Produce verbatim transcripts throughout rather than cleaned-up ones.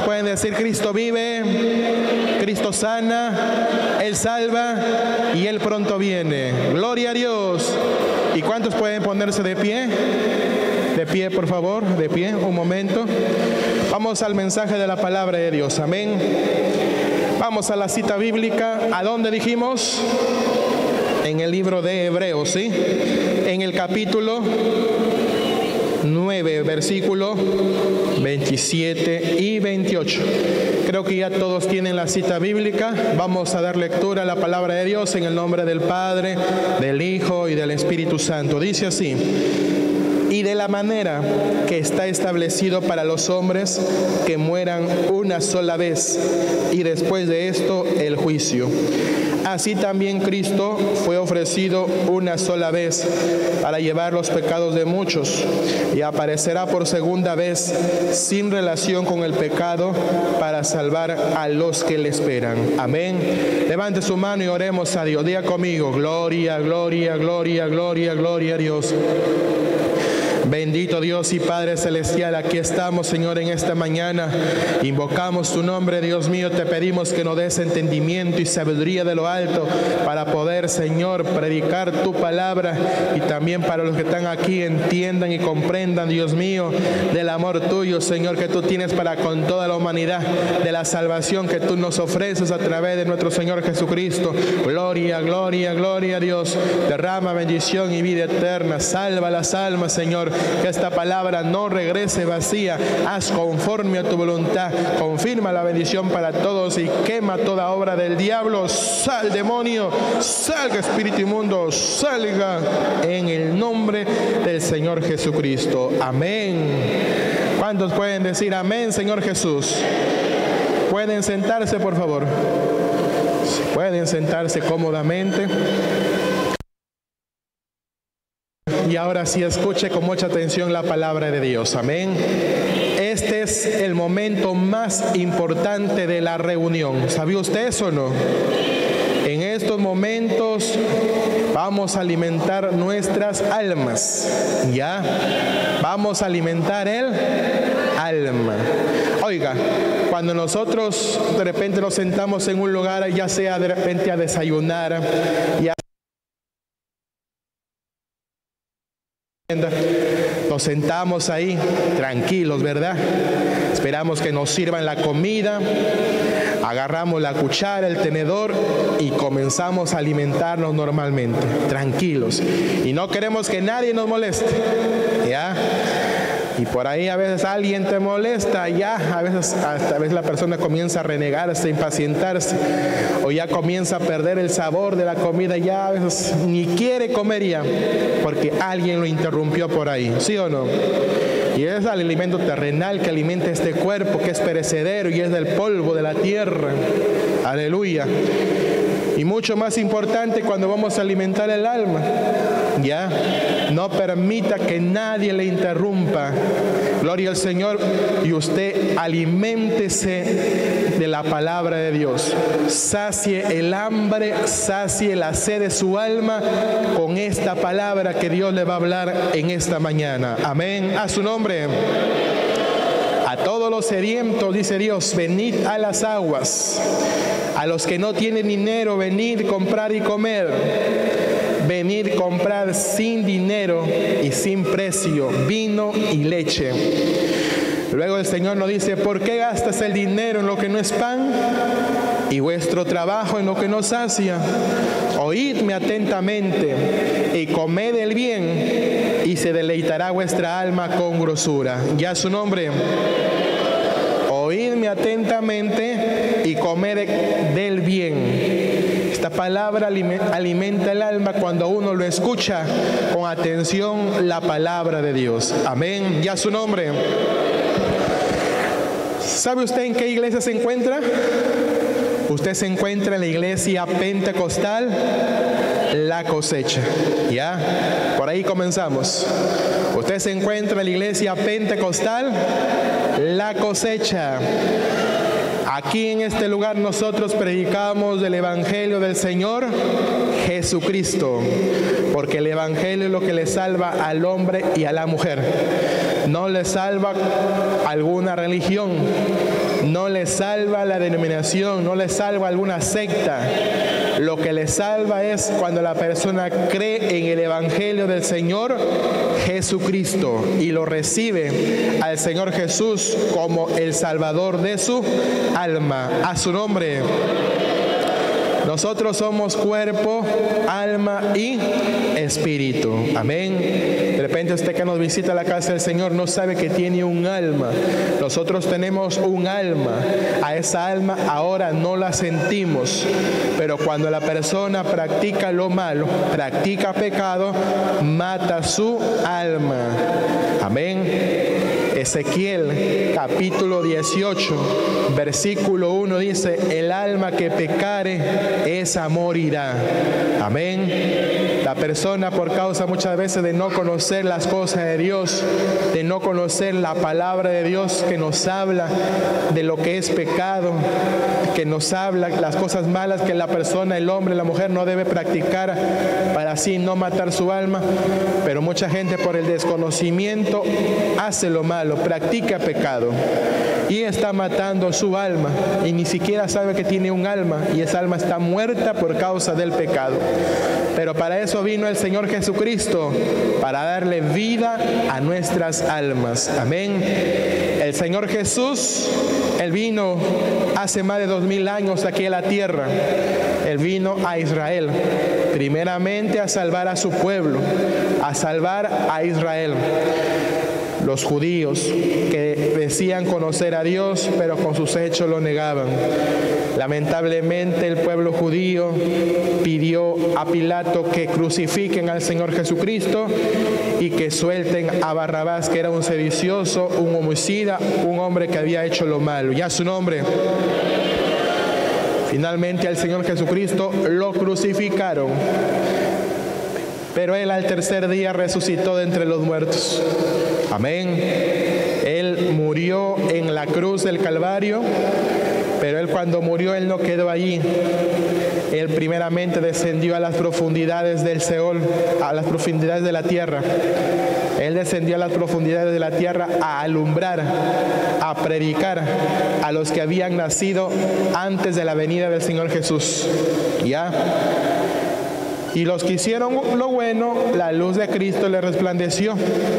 pueden decir: Cristo vive, Cristo sana, Él salva y Él pronto viene? Gloria a Dios. ¿Y cuántos pueden ponerse de pie? De pie, por favor, de pie, un momento. Vamos al mensaje de la palabra de Dios, amén. Vamos a la cita bíblica. ¿A dónde dijimos? En el libro de Hebreos, ¿sí? En el capítulo nueve, versículo veintisiete y veintiocho. Creo que ya todos tienen la cita bíblica. Vamos a dar lectura a la palabra de Dios en el nombre del Padre, del Hijo y del Espíritu Santo. Dice así: y de la manera que está establecido para los hombres que mueran una sola vez, y después de esto el juicio. Así también Cristo fue ofrecido una sola vez para llevar los pecados de muchos, y aparecerá por segunda vez sin relación con el pecado para salvar a los que le esperan. Amén. Levante su mano y oremos a Dios. Diga conmigo: gloria, gloria, gloria, gloria, gloria a Dios. Bendito Dios y Padre Celestial, aquí estamos, Señor, en esta mañana. Invocamos tu nombre, Dios mío. Te pedimos que nos des entendimiento y sabiduría de lo alto para poder, Señor, predicar tu palabra, y también para los que están aquí entiendan y comprendan, Dios mío, del amor tuyo, Señor, que tú tienes para con toda la humanidad, de la salvación que tú nos ofreces a través de nuestro Señor Jesucristo. Gloria, gloria, gloria a Dios. Derrama bendición y vida eterna. Salva las almas, Señor. Que esta palabra no regrese vacía. Haz conforme a tu voluntad. Confirma la bendición para todos y quema toda obra del diablo. Sal, demonio, salga, espíritu inmundo, salga en el nombre del Señor Jesucristo. Amén. ¿Cuántos pueden decir amén, Señor Jesús? Pueden sentarse, por favor. Pueden sentarse cómodamente. Y ahora sí, escuche con mucha atención la palabra de Dios. Amén. Este es el momento más importante de la reunión. ¿Sabía usted eso o no? En estos momentos vamos a alimentar nuestras almas. ¿Ya? Vamos a alimentar el alma. Oiga, cuando nosotros de repente nos sentamos en un lugar, ya sea de repente a desayunar, ya nos sentamos ahí tranquilos, ¿verdad? Esperamos que nos sirvan la comida, agarramos la cuchara, el tenedor y comenzamos a alimentarnos normalmente, tranquilos. Y no queremos que nadie nos moleste, ¿ya? Y por ahí a veces alguien te molesta, ya a veces hasta a veces la persona comienza a renegarse, a impacientarse, o ya comienza a perder el sabor de la comida, ya a veces ni quiere comer ya, porque alguien lo interrumpió por ahí, ¿sí o no? Y es el alimento terrenal que alimenta este cuerpo, que es perecedero y es del polvo de la tierra. Aleluya. Y mucho más importante cuando vamos a alimentar el alma, ¿ya? No permita que nadie le interrumpa. Gloria al Señor. Y usted aliméntese de la palabra de Dios. Sacie el hambre, sacie la sed de su alma con esta palabra que Dios le va a hablar en esta mañana. Amén. A su nombre. A todos los sedientos, dice Dios, venid a las aguas. A los que no tienen dinero, venid, comprar y comer. Venid, comprar sin dinero y sin precio vino y leche. Luego el Señor nos dice: ¿por qué gastas el dinero en lo que no es pan y vuestro trabajo en lo que no sacia? Oídme atentamente y comed el bien, y se deleitará vuestra alma con grosura. Ya su nombre. Oídme atentamente y comed del bien. Esta palabra alimenta el alma cuando uno lo escucha con atención, la palabra de Dios. Amén. Ya su nombre. ¿Sabe usted en qué iglesia se encuentra? Usted se encuentra en la iglesia pentecostal La Cosecha. ¿Ya? Por ahí comenzamos. Usted se encuentra en la iglesia pentecostal La Cosecha. Aquí en este lugar nosotros predicamos el Evangelio del Señor Jesucristo, porque el Evangelio es lo que le salva al hombre y a la mujer. No le salva alguna religión, no le salva la denominación, no le salva alguna secta. Lo que le salva es cuando la persona cree en el Evangelio del Señor Jesucristo y lo recibe al Señor Jesús como el Salvador de su alma. A su nombre. Nosotros somos cuerpo, alma y espíritu. Amén. De repente usted que nos visita a la casa del Señor no sabe que tiene un alma. Nosotros tenemos un alma. A esa alma ahora no la sentimos. Pero cuando la persona practica lo malo, practica pecado, mata su alma. Amén. Ezequiel capítulo dieciocho, versículo uno dice: el alma que pecare, esa morirá. Amén. La persona, por causa muchas veces de no conocer las cosas de Dios, de no conocer la palabra de Dios que nos habla de lo que es pecado, que nos habla las cosas malas que la persona, el hombre, la mujer no debe practicar para así no matar su alma, pero mucha gente por el desconocimiento hace lo malo, practica pecado y está matando su alma y ni siquiera sabe que tiene un alma y esa alma está muerta por causa del pecado. Pero para eso vino el Señor Jesucristo, para darle vida a nuestras almas. Amén. El Señor Jesús, Él vino hace más de dos mil años aquí a la tierra. Él vino a Israel, primeramente a salvar a su pueblo, a salvar a Israel. Los judíos que decían conocer a Dios, pero con sus hechos lo negaban. Lamentablemente el pueblo judío pidió a Pilato que crucifiquen al Señor Jesucristo y que suelten a Barrabás, que era un sedicioso, un homicida, un hombre que había hecho lo malo. Ya su nombre. Finalmente al Señor Jesucristo lo crucificaron, pero Él al tercer día resucitó de entre los muertos. Amén. Él murió en la cruz del Calvario, pero Él cuando murió, Él no quedó allí. Él primeramente descendió a las profundidades del Seol, a las profundidades de la tierra. Él descendió a las profundidades de la tierra a alumbrar, a predicar a los que habían nacido antes de la venida del Señor Jesús. ¿Ya? Y los que hicieron lo bueno, la luz de Cristo les resplandeció.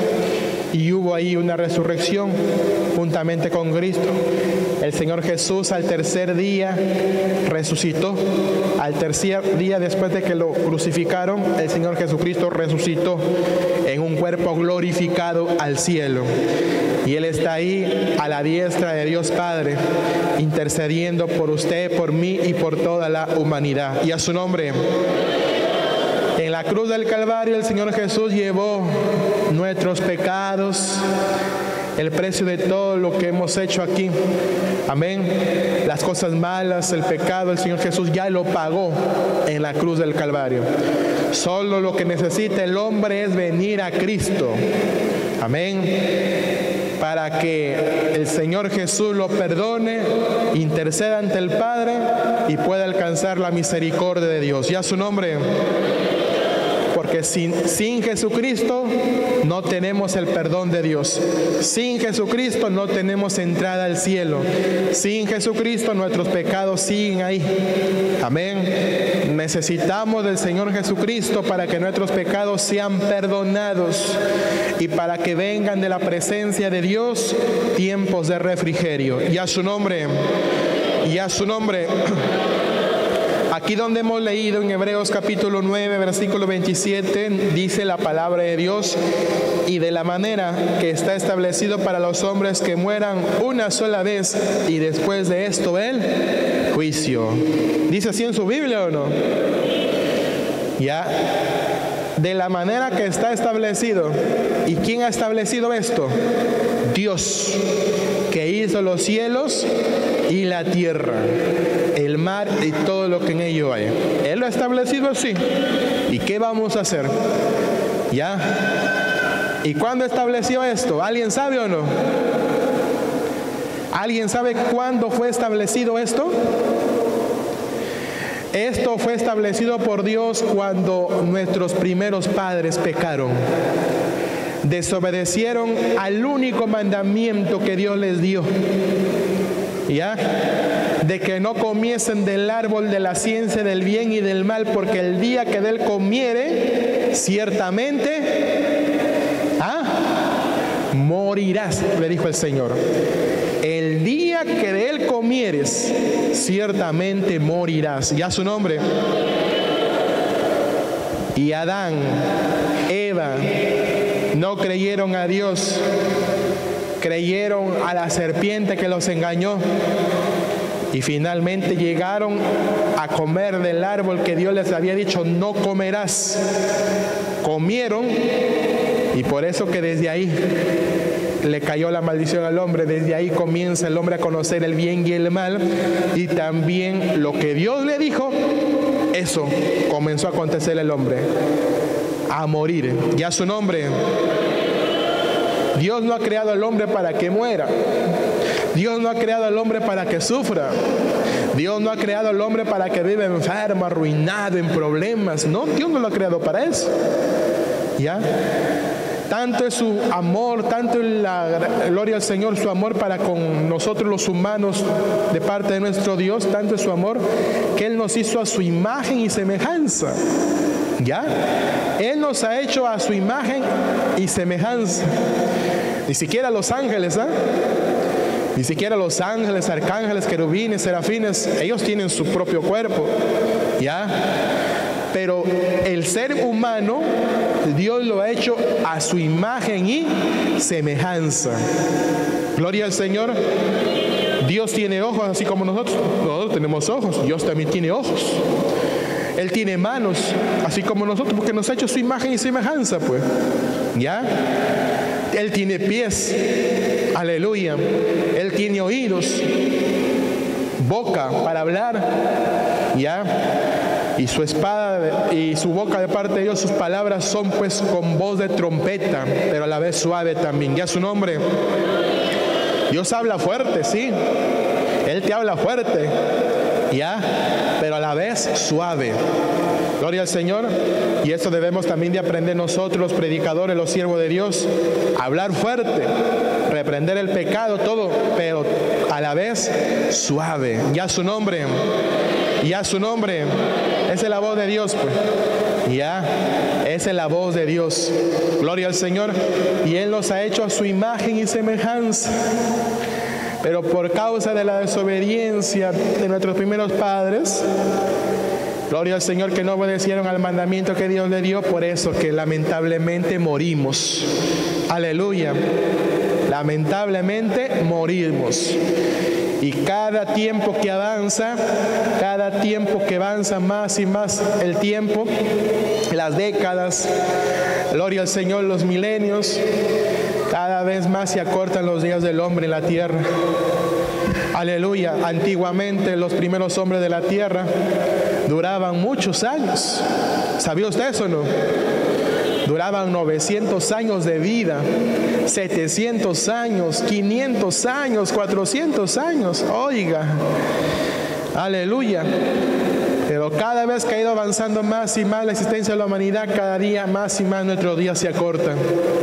Y hubo ahí una resurrección juntamente con Cristo. El Señor Jesús al tercer día resucitó. Al tercer día después de que lo crucificaron, el Señor Jesucristo resucitó en un cuerpo glorificado al cielo. Y Él está ahí a la diestra de Dios Padre, intercediendo por usted, por mí y por toda la humanidad. Y a su nombre. En la cruz del Calvario el Señor Jesús llevó nuestros pecados, el precio de todo lo que hemos hecho aquí. Amén. Las cosas malas, el pecado, el Señor Jesús ya lo pagó en la cruz del Calvario. Solo lo que necesita el hombre es venir a Cristo. Amén. Para que el Señor Jesús lo perdone, interceda ante el Padre y pueda alcanzar la misericordia de Dios. Y a su nombre. Porque sin, sin Jesucristo no tenemos el perdón de Dios. Sin Jesucristo no tenemos entrada al cielo. Sin Jesucristo nuestros pecados siguen ahí. Amén. Necesitamos del Señor Jesucristo para que nuestros pecados sean perdonados y para que vengan de la presencia de Dios tiempos de refrigerio. Y a su nombre, y a su nombre. Aquí donde hemos leído en Hebreos capítulo nueve, versículo veintisiete, dice la palabra de Dios: y de la manera que está establecido para los hombres que mueran una sola vez y después de esto el juicio. ¿Dice así en su Biblia o no? Ya. De la manera que está establecido. ¿Y quién ha establecido esto? Dios, que hizo los cielos y la tierra, el mar y todo lo que en ello hay. Él lo ha establecido así. ¿Y qué vamos a hacer? ¿Ya? ¿Y cuándo estableció esto? ¿Alguien sabe o no? ¿Alguien sabe cuándo fue establecido esto? Esto fue establecido por Dios cuando nuestros primeros padres pecaron. desobedecieron al único mandamiento que Dios les dio, ¿ya? De que no comiesen del árbol de la ciencia del bien y del mal, porque el día que de él comiere, ciertamente, ¿ah? morirás, le dijo el Señor. El día que de él comieres, ciertamente morirás. Ya su nombre. Y Adán, Eva, no creyeron a Dios, creyeron a la serpiente que los engañó. Y finalmente llegaron a comer del árbol que Dios les había dicho, no comerás. Comieron, y por eso que desde ahí le cayó la maldición al hombre. Desde ahí comienza el hombre a conocer el bien y el mal, y también lo que Dios le dijo, eso comenzó a acontecer el hombre, a morir. Ya su nombre. Dios no ha creado al hombre para que muera. Dios no ha creado al hombre para que sufra. Dios no ha creado al hombre para que viva enfermo, arruinado, en problemas. No, Dios no lo ha creado para eso. ¿Ya? Tanto es su amor, tanto es la gloria al Señor, su amor para con nosotros los humanos de parte de nuestro Dios, tanto es su amor que Él nos hizo a su imagen y semejanza. ¿Ya? Él nos ha hecho a su imagen y semejanza. Ni siquiera los ángeles, ¿ah? ¿eh? Ni siquiera los ángeles, arcángeles, querubines, serafines, ellos tienen su propio cuerpo, ¿ya? Pero el ser humano, Dios lo ha hecho a su imagen y semejanza. Gloria al Señor. Dios tiene ojos así como nosotros. Nosotros tenemos ojos, Dios también tiene ojos. Él tiene manos, así como nosotros, porque nos ha hecho su imagen y semejanza, pues. ¿Ya? Él tiene pies, aleluya. Él tiene oídos, boca para hablar, ¿ya? Y su espada y su boca de parte de Dios, sus palabras son pues con voz de trompeta, pero a la vez suave también. ¿Ya su nombre? Dios habla fuerte, sí. Él te habla fuerte, ¿ya? Pero a la vez suave. Gloria al Señor. Y esto debemos también de aprender nosotros, los predicadores, los siervos de Dios, hablar fuerte, reprender el pecado, todo, pero a la vez suave. Ya su nombre, ya su nombre. Esa es la voz de Dios, pues. Ya, esa es la voz de Dios. Gloria al Señor. Y Él nos ha hecho a su imagen y semejanza. Pero por causa de la desobediencia de nuestros primeros padres, gloria al Señor, que no obedecieron al mandamiento que Dios le dio, por eso que lamentablemente morimos. Aleluya. Lamentablemente morimos. Y cada tiempo que avanza, cada tiempo que avanza más y más el tiempo, las décadas, gloria al Señor, los milenios, cada vez más se acortan los días del hombre en la tierra. Aleluya. Antiguamente los primeros hombres de la tierra duraban muchos años. ¿Sabía usted eso o no? Duraban novecientos años de vida, setecientos años, quinientos años, cuatrocientos años. Oiga, aleluya. Pero cada vez que ha ido avanzando más y más la existencia de la humanidad, cada día más y más nuestros días se acortan.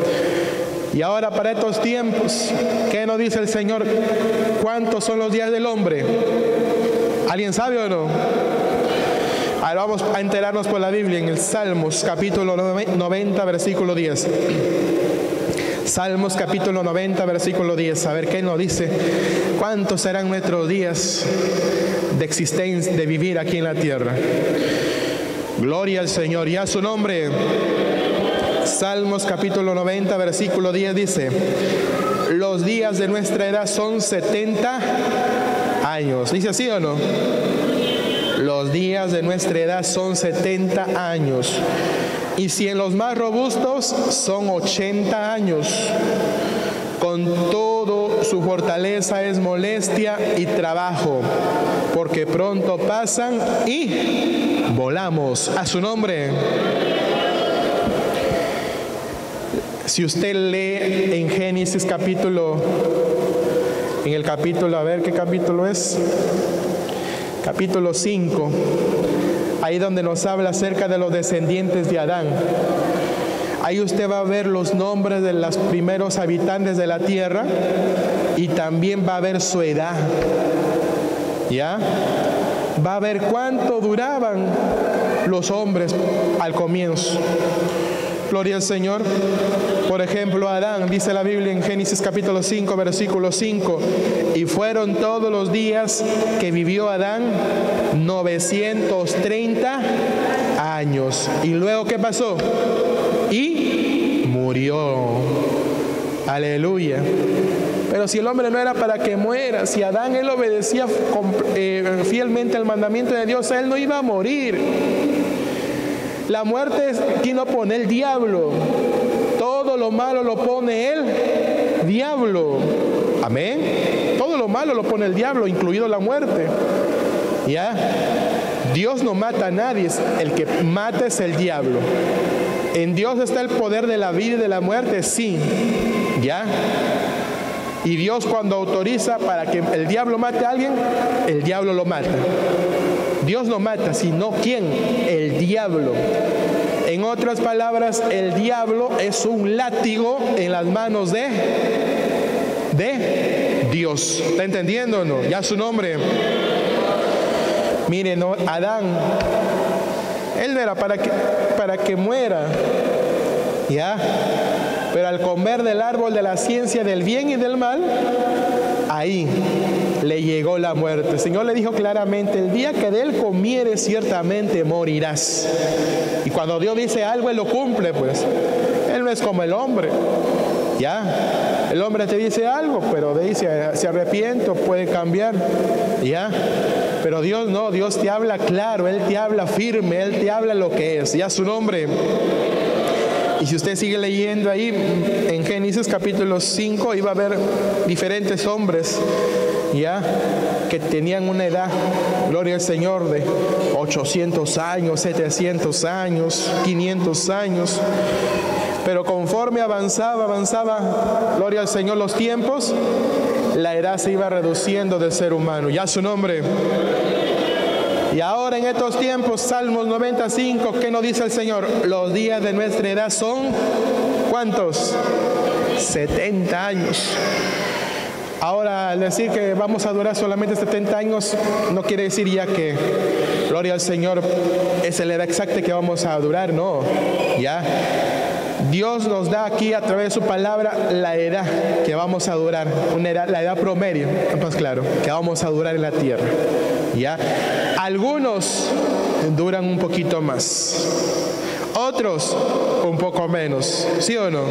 Y ahora para estos tiempos, ¿qué nos dice el Señor? ¿Cuántos son los días del hombre? ¿Alguien sabe o no? Ahora vamos a enterarnos por la Biblia en el Salmos capítulo noventa, versículo diez. Salmos capítulo noventa, versículo diez. A ver qué nos dice. ¿Cuántos serán nuestros días de existencia, de vivir aquí en la tierra? Gloria al Señor. Y a su nombre. Salmos capítulo noventa, versículo diez dice: los días de nuestra edad son setenta años. ¿Dice así o no? Los días de nuestra edad son setenta años. Y si en los más robustos son ochenta años. Con todo su fortaleza es molestia y trabajo, porque pronto pasan y volamos. A su nombre. Si usted lee en Génesis capítulo, en el capítulo, a ver qué capítulo es, capítulo cinco, ahí donde nos habla acerca de los descendientes de Adán. Ahí usted va a ver los nombres de los primeros habitantes de la tierra y también va a ver su edad. ¿Ya? Va a ver cuánto duraban los hombres al comienzo. Gloria al Señor. Por ejemplo, Adán, dice la Biblia en Génesis capítulo cinco, versículo cinco, y fueron todos los días que vivió Adán novecientos treinta años. Y luego, ¿qué pasó? Y murió. Aleluya. Pero si el hombre no era para que muera, si Adán él obedecía eh, fielmente al mandamiento de Dios, él no iba a morir. La muerte es quien lo pone, el diablo. Todo lo malo lo pone el diablo. Amén. Todo lo malo lo pone el diablo, incluido la muerte. ¿Ya? Dios no mata a nadie, el que mata es el diablo. ¿En Dios está el poder de la vida y de la muerte? Sí. ¿Ya? Y Dios, cuando autoriza para que el diablo mate a alguien, el diablo lo mata. Dios no mata, sino ¿quién? El diablo. En otras palabras, el diablo es un látigo en las manos de, de Dios. ¿Está entendiendo o no? Ya su nombre. Miren, ¿no? Adán, él no era para que, para que muera. ¿Ya? Pero al comer del árbol de la ciencia del bien y del mal, ahí le llegó la muerte. El Señor le dijo claramente: el día que de él comieres, ciertamente morirás. Y cuando Dios dice algo, Él lo cumple, pues. Él no es como el hombre. Ya, el hombre te dice algo, pero dice, se arrepiento, puede cambiar. Ya, pero Dios no, Dios te habla claro, Él te habla firme, Él te habla lo que es. Ya su nombre. Y si usted sigue leyendo ahí en Génesis capítulo cinco, iba a ver diferentes hombres, ya, que tenían una edad, gloria al Señor, de ochocientos años, setecientos años, quinientos años. Pero conforme avanzaba, avanzaba, gloria al Señor, los tiempos, la edad se iba reduciendo del ser humano. Ya su nombre. Y ahora en estos tiempos, Salmos noventa y cinco, ¿qué nos dice el Señor? Los días de nuestra edad son, ¿cuántos? setenta años. Ahora, al decir que vamos a durar solamente setenta años, no quiere decir ya que, gloria al Señor, esa es la edad exacta que vamos a durar, no. Ya. Dios nos da aquí a través de su palabra la edad que vamos a durar, una edad, la edad promedio, más claro, que vamos a durar en la tierra. ¿Ya? Algunos duran un poquito más, otros un poco menos, ¿sí o no?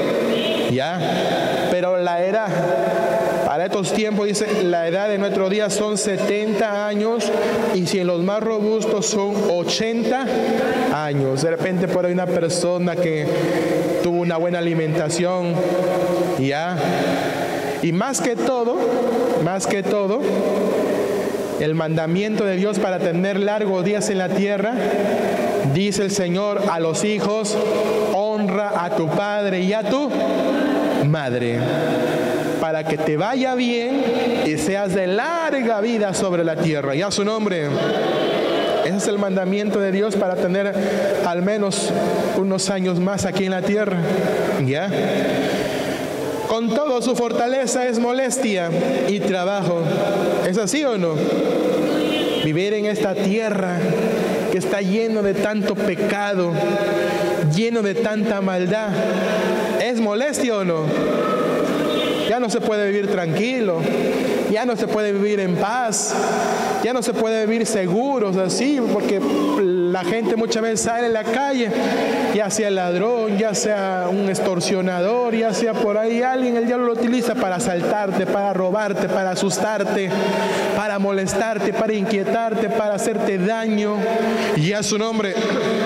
¿Ya? Pero la edad para estos tiempos, dice, la edad de nuestro día son setenta años, y si en los más robustos son ochenta años. De repente por ahí una persona que tuvo una buena alimentación, ¿ya? Y más que todo, más que todo, el mandamiento de Dios para tener largos días en la tierra, dice el Señor a los hijos: honra a tu padre y a tu madre, para que te vaya bien y seas de larga vida sobre la tierra. Ya su nombre. Ese es el mandamiento de Dios para tener al menos unos años más aquí en la tierra. ¿Ya? Con todo, su fortaleza es molestia y trabajo. ¿Es así o no? Vivir en esta tierra que está lleno de tanto pecado, lleno de tanta maldad, ¿es molestia o no? Ya no se puede vivir tranquilo, ya no se puede vivir en paz, ya no se puede vivir seguros así, porque la gente muchas veces sale en la calle, ya sea ladrón, ya sea un extorsionador, ya sea por ahí alguien, el diablo lo utiliza para asaltarte, para robarte, para asustarte, para molestarte, para inquietarte, para hacerte daño. Y a su nombre.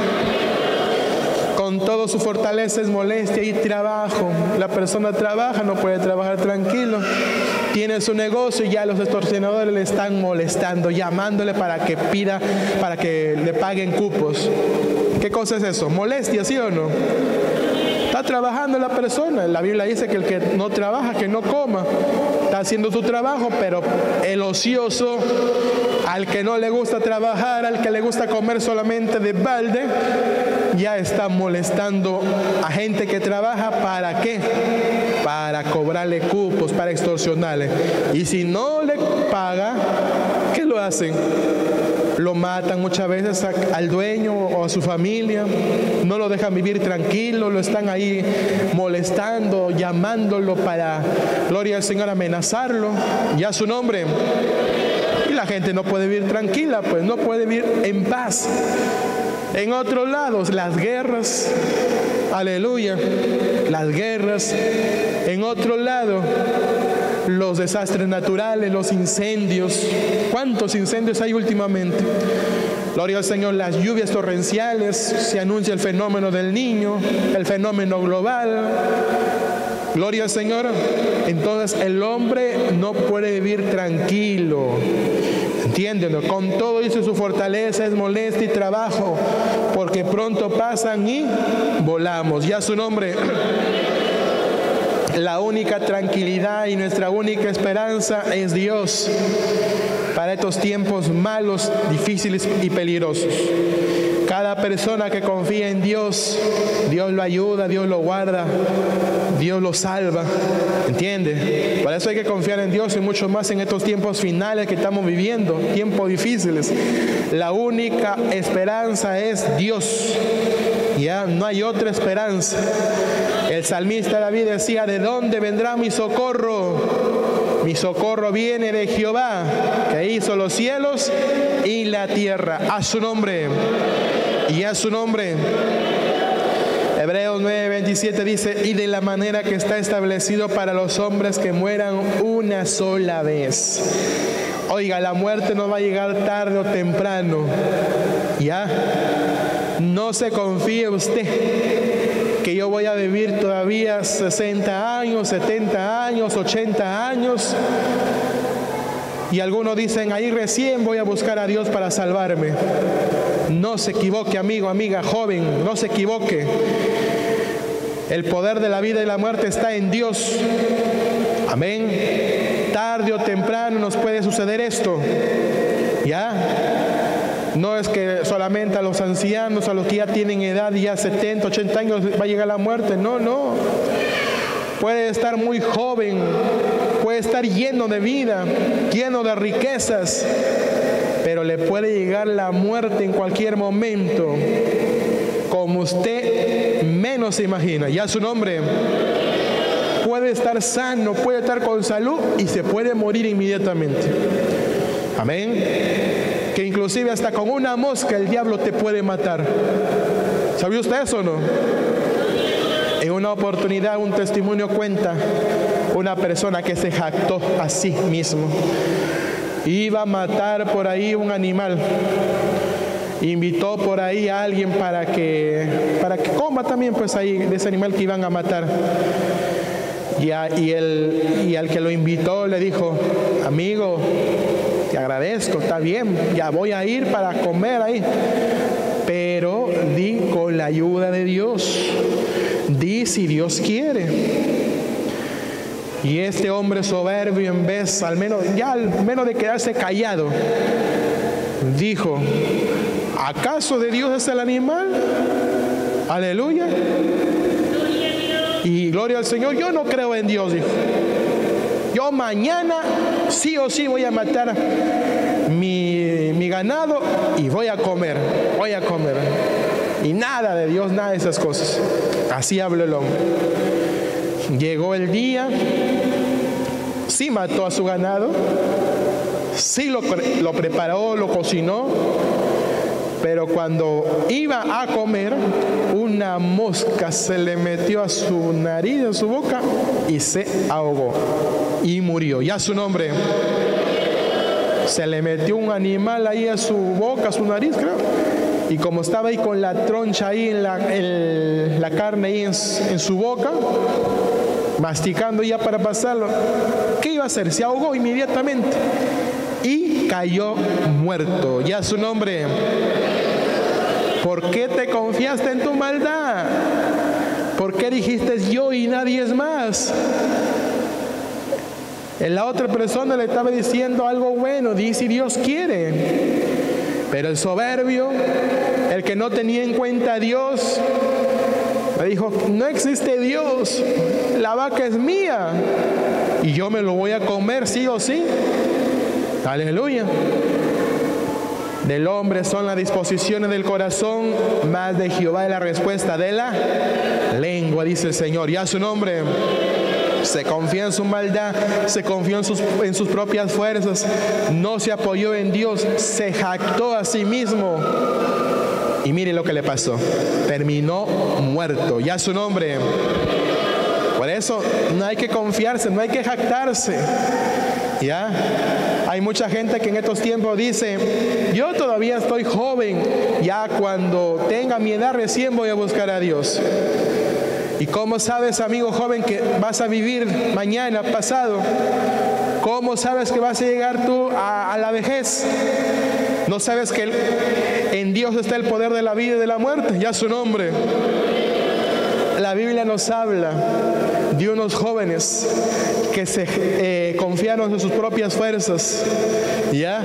Con todo, su fortaleza es molestia y trabajo. La persona trabaja, no puede trabajar tranquilo. Tiene su negocio y ya los extorsionadores le están molestando, llamándole para que pida, para que le paguen cupos. ¿Qué cosa es eso? ¿Molestia, sí o no? Está trabajando la persona. La Biblia dice que el que no trabaja, que no coma. está haciendo su trabajo, pero el ocioso, al que no le gusta trabajar, al que le gusta comer solamente de balde, ya está molestando a gente que trabaja. ¿Para qué? Para cobrarle cupos, para extorsionarle. Y si no le paga, ¿qué lo hacen? Lo matan muchas veces al dueño o a su familia, no lo dejan vivir tranquilo, lo están ahí molestando, llamándolo para, gloria al Señor, amenazarlo, ya su nombre. Y la gente no puede vivir tranquila, pues no puede vivir en paz. En otros lados, las guerras, aleluya, las guerras. En otro lado, los desastres naturales, los incendios. ¿Cuántos incendios hay últimamente? Gloria al Señor, las lluvias torrenciales, se anuncia el fenómeno del Niño, el fenómeno global. Gloria al Señor. Entonces el hombre no puede vivir tranquilo. Entiéndelo, con todo eso su fortaleza es molestia y trabajo, porque pronto pasan y volamos. Ya su nombre. La única tranquilidad y nuestra única esperanza es Dios para estos tiempos malos, difíciles y peligrosos. Cada persona que confía en Dios, Dios lo ayuda, Dios lo guarda, Dios lo salva. ¿Entiende? Por eso hay que confiar en Dios y mucho más en estos tiempos finales que estamos viviendo, tiempos difíciles. La única esperanza es Dios. Ya no hay otra esperanza. El salmista David decía: ¿de dónde vendrá mi socorro? Mi socorro viene de Jehová, que hizo los cielos y la tierra. A su nombre. Y a su nombre. Hebreos nueve veintisiete dice: y de la manera que está establecido para los hombres que mueran una sola vez. Oiga, la muerte no va a llegar tarde o temprano. Ya. No se confíe usted que yo voy a vivir todavía sesenta años, setenta años, ochenta años. Y algunos dicen: ahí recién voy a buscar a Dios para salvarme. No se equivoque, amigo, amiga, joven, no se equivoque. El poder de la vida y la muerte está en Dios. Amén. Tarde o temprano nos puede suceder esto. ¿Ya? No es que solamente a los ancianos, a los que ya tienen edad, ya setenta, ochenta años, va a llegar la muerte. No, no. Puede estar muy joven, puede estar lleno de vida, lleno de riquezas, pero le puede llegar la muerte en cualquier momento, como usted menos se imagina. Ya su nombre. Puede estar sano, puede estar con salud y se puede morir inmediatamente. Amén. Que inclusive hasta con una mosca el diablo te puede matar. ¿Sabía usted eso o no? En una oportunidad, un testimonio cuenta una persona que se jactó a sí mismo. Iba a matar por ahí un animal. Invitó por ahí a alguien para que, para que coma también pues ahí de ese animal que iban a matar. Y, a, y, el, y al que lo invitó le dijo: amigo, te agradezco, está bien, ya voy a ir para comer ahí, pero di con la ayuda de Dios, di si Dios quiere. Y este hombre soberbio, en vez, al menos, ya al menos de quedarse callado, dijo: ¿acaso de Dios es el animal? Aleluya. Y gloria al Señor, yo no creo en Dios, dijo. Yo mañana sí o sí voy a matar mi, mi ganado y voy a comer, voy a comer. Y nada de Dios, nada de esas cosas. Así habló el hombre. Llegó el día, sí mató a su ganado, sí lo, lo preparó, lo cocinó, pero cuando iba a comer, una mosca se le metió a su nariz, a su boca, y se ahogó y murió. Ya su nombre. Se le metió un animal ahí a su boca, a su nariz, creo. Y como estaba ahí con la troncha ahí, en la, en la carne ahí en, en su boca, masticando ya para pasarlo, ¿qué iba a hacer? Se ahogó inmediatamente y cayó muerto. Ya su nombre. ¿Por qué te confiaste en tu maldad? ¿Por qué dijiste yo y nadie es más? La otra persona le estaba diciendo algo bueno, dice si Dios quiere. Pero el soberbio, el que no tenía en cuenta a Dios, me dijo, no existe Dios, la vaca es mía y yo me lo voy a comer sí o sí. Aleluya. Del hombre son las disposiciones del corazón, más de Jehová es la respuesta de la lengua, dice el Señor. Y a su nombre. Se confió en su maldad, se confió en sus, en sus propias fuerzas, no se apoyó en Dios, se jactó a sí mismo. Y mire lo que le pasó, terminó muerto. Y a su nombre. Por eso no hay que confiarse, no hay que jactarse. ¿Ya? Hay mucha gente que en estos tiempos dice, yo todavía estoy joven, ya cuando tenga mi edad recién voy a buscar a Dios. ¿Y cómo sabes, amigo joven, que vas a vivir mañana, pasado? ¿Cómo sabes que vas a llegar tú a, a la vejez? ¿No sabes que en Dios está el poder de la vida y de la muerte? Ya su nombre. La Biblia nos habla de unos jóvenes que se eh, confiaron en sus propias fuerzas, ¿ya?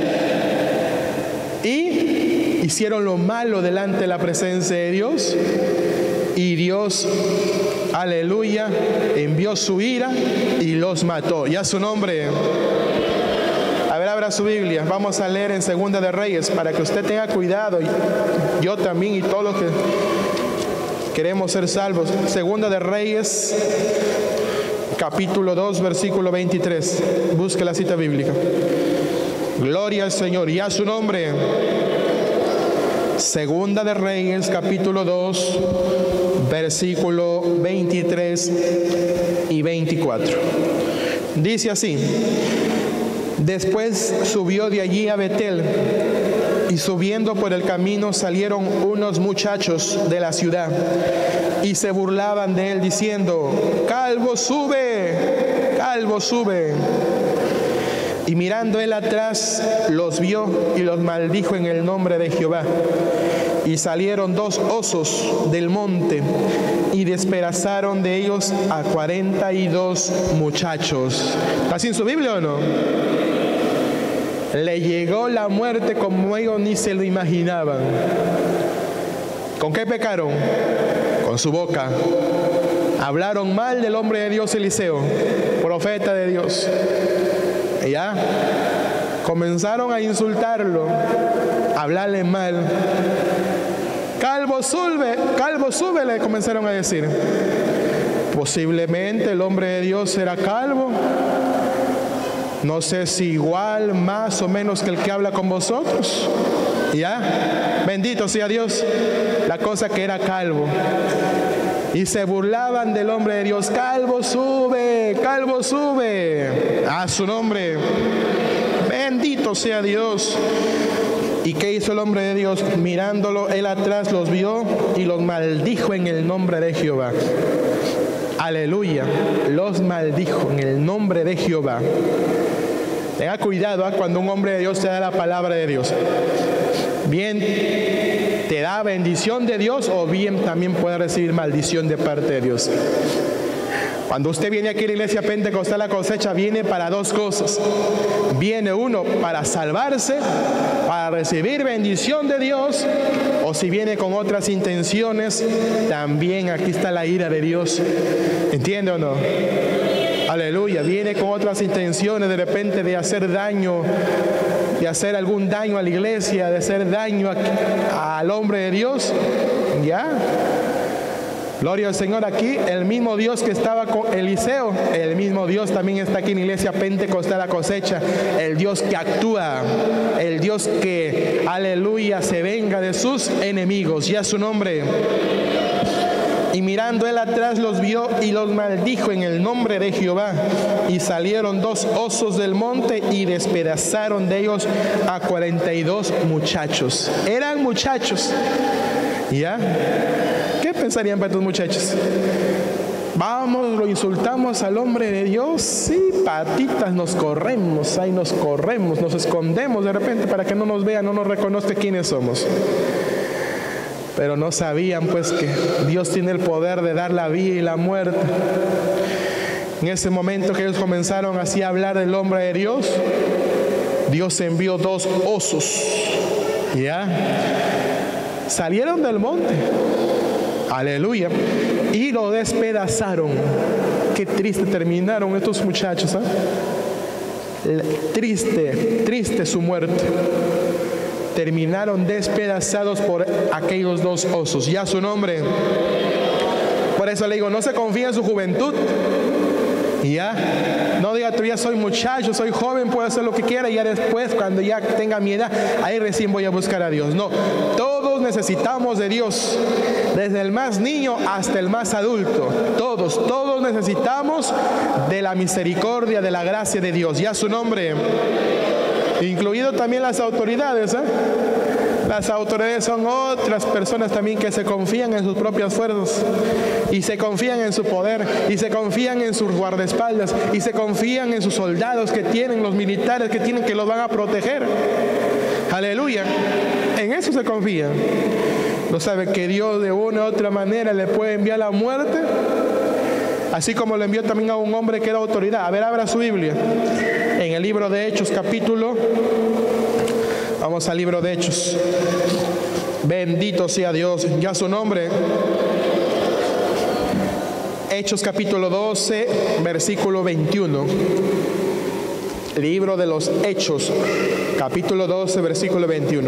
Y hicieron lo malo delante de la presencia de Dios. Y Dios, aleluya, envió su ira y los mató. Y a su nombre. A ver, abra su Biblia. Vamos a leer en Segunda de Reyes para que usted tenga cuidado. Y yo también y todos los que queremos ser salvos. Segunda de Reyes, capítulo dos, versículo veintitrés. Busque la cita bíblica. Gloria al Señor. Y a su nombre. Segunda de Reyes, capítulo dos, versículo veintitrés y veinticuatro. Dice así: después subió de allí a Betel, y subiendo por el camino salieron unos muchachos de la ciudad, y se burlaban de él diciendo, calvo sube, calvo sube. Y mirando él atrás, los vio y los maldijo en el nombre de Jehová. Y salieron dos osos del monte y despedazaron de ellos a cuarenta y dos muchachos. ¿Está sin su Biblia o no? Le llegó la muerte como ellos ni se lo imaginaban. ¿Con qué pecaron? Con su boca. Hablaron mal del hombre de Dios Eliseo, profeta de Dios. Ya comenzaron a insultarlo, a hablarle mal. Calvo sube, calvo sube, le comenzaron a decir. Posiblemente el hombre de Dios era calvo. No sé si igual, más o menos que el que habla con vosotros. Ya, bendito sea Dios. La cosa que era calvo. Y se burlaban del hombre de Dios. Calvo sube, calvo sube. A su nombre. Bendito sea Dios. ¿Y qué hizo el hombre de Dios? Mirándolo, él atrás los vio y los maldijo en el nombre de Jehová. Aleluya. Los maldijo en el nombre de Jehová. Tenga cuidado ¿eh? Cuando un hombre de Dios te da la palabra de Dios. Bien, te da bendición de Dios o bien también puede recibir maldición de parte de Dios. Cuando usted viene aquí a la iglesia Pentecostal, la cosecha viene para dos cosas. Viene uno para salvarse, para recibir bendición de Dios, o si viene con otras intenciones, también aquí está la ira de Dios. ¿Entiende o no? Aleluya. Viene con otras intenciones de repente de hacer daño, de hacer algún daño a la iglesia, de hacer daño a, al hombre de Dios. ¿Ya? Gloria al Señor. Aquí el mismo Dios que estaba con Eliseo, el mismo Dios también está aquí en la iglesia Pentecostal La Cosecha. El Dios que actúa, el Dios que, aleluya, se venga de sus enemigos. Ya su nombre. Y mirando él atrás los vio y los maldijo en el nombre de Jehová. Y salieron dos osos del monte y despedazaron de ellos a cuarenta y dos muchachos. Eran muchachos. ¿Ya? ¿Qué pensarían para estos muchachos? Vamos, lo insultamos al hombre de Dios. Sí, patitas, nos corremos, ahí nos corremos, nos escondemos de repente para que no nos vean, no nos reconozca quiénes somos. Pero no sabían pues que Dios tiene el poder de dar la vida y la muerte. En ese momento que ellos comenzaron así a hablar del hombre de Dios, Dios envió dos osos. ¿Ya? Salieron del monte. Aleluya. Y lo despedazaron. Qué triste terminaron estos muchachos, ¿eh? Triste, triste su muerte. Terminaron despedazados por aquellos dos osos. Ya su nombre. Por eso le digo, no se confía en su juventud. Ya, no diga tú ya soy muchacho, soy joven, puedo hacer lo que quiera y ya después cuando ya tenga mi edad, ahí recién voy a buscar a Dios. No, todos necesitamos de Dios, desde el más niño hasta el más adulto. Todos, todos necesitamos de la misericordia, de la gracia de Dios. Ya su nombre, incluido también las autoridades, ¿eh? Las autoridades son otras personas también que se confían en sus propias fuerzas y se confían en su poder y se confían en sus guardaespaldas y se confían en sus soldados que tienen, los militares que tienen, que los van a proteger. Aleluya. En eso se confían. No sabe que Dios de una u otra manera le puede enviar la muerte, así como le envió también a un hombre que era autoridad. A ver, abra su Biblia en el libro de Hechos, capítulo. Vamos al libro de Hechos. Bendito sea Dios. Ya su nombre. Hechos capítulo doce, versículo veintiuno. Libro de los Hechos, capítulo doce, versículo veintiuno.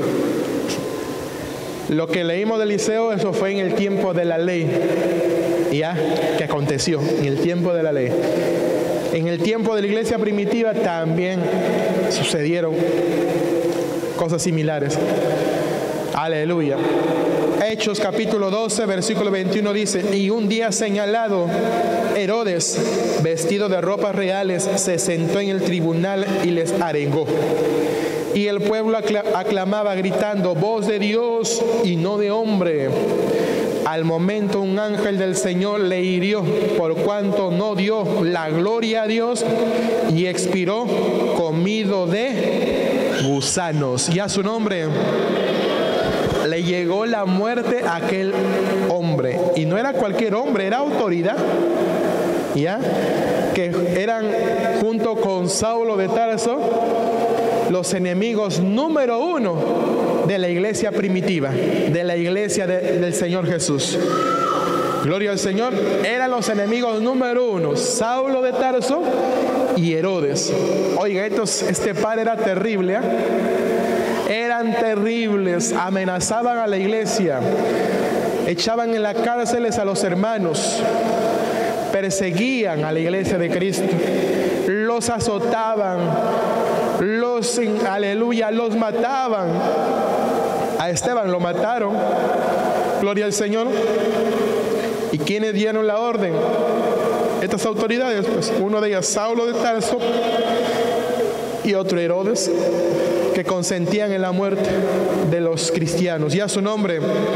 Lo que leímos de Eliseo, eso fue en el tiempo de la ley. Ya, que aconteció en el tiempo de la ley. En el tiempo de la iglesia primitiva también sucedieron cosas similares. Aleluya. Hechos capítulo doce, versículo veintiuno dice: y un día señalado, Herodes, vestido de ropas reales, se sentó en el tribunal y les arengó. Y el pueblo aclamaba gritando: voz de Dios y no de hombre. Al momento un ángel del Señor le hirió, por cuanto no dio la gloria a Dios, y expiró comido de gusanos. Y a su nombre le llegó la muerte a aquel hombre. Y no era cualquier hombre, era autoridad. ¿Ya? Que eran, junto con Saulo de Tarso, los enemigos número uno de la iglesia primitiva, de la iglesia de, del Señor Jesús. Gloria al Señor. Eran los enemigos número uno, Saulo de Tarso y Herodes. Oiga, estos, este par era terrible, ¿eh? Eran terribles, amenazaban a la iglesia, echaban en las cárceles a los hermanos, perseguían a la iglesia de Cristo, los azotaban, los, aleluya, los mataban. A Esteban lo mataron, gloria al Señor. ¿Y quiénes dieron la orden? Estas autoridades, pues uno de ellas Saulo de Tarso y otro Herodes, que consentían en la muerte de los cristianos. Ya su nombre.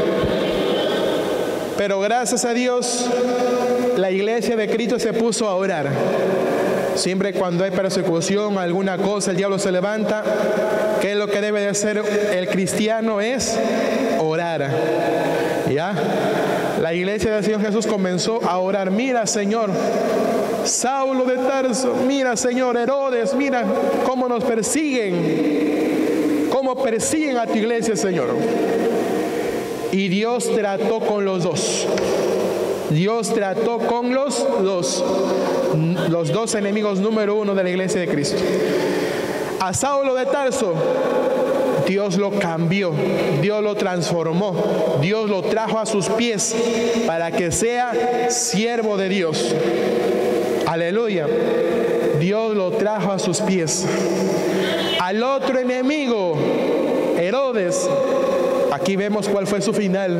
Pero gracias a Dios, la iglesia de Cristo se puso a orar. Siempre cuando hay persecución, alguna cosa, el diablo se levanta. ¿Qué es lo que debe de hacer el cristiano? Es orar. ¿Ya? La iglesia del Señor Jesús comenzó a orar. Mira, Señor, Saulo de Tarso, mira, Señor, Herodes, mira cómo nos persiguen, cómo persiguen a tu iglesia, Señor. Y Dios trató con los dos. Dios trató con los dos, los dos enemigos número uno de la iglesia de Cristo. A Saulo de Tarso, Dios lo cambió, Dios lo transformó, Dios lo trajo a sus pies para que sea siervo de Dios. Aleluya. Dios lo trajo a sus pies. Al otro enemigo, Herodes, aquí vemos cuál fue su final.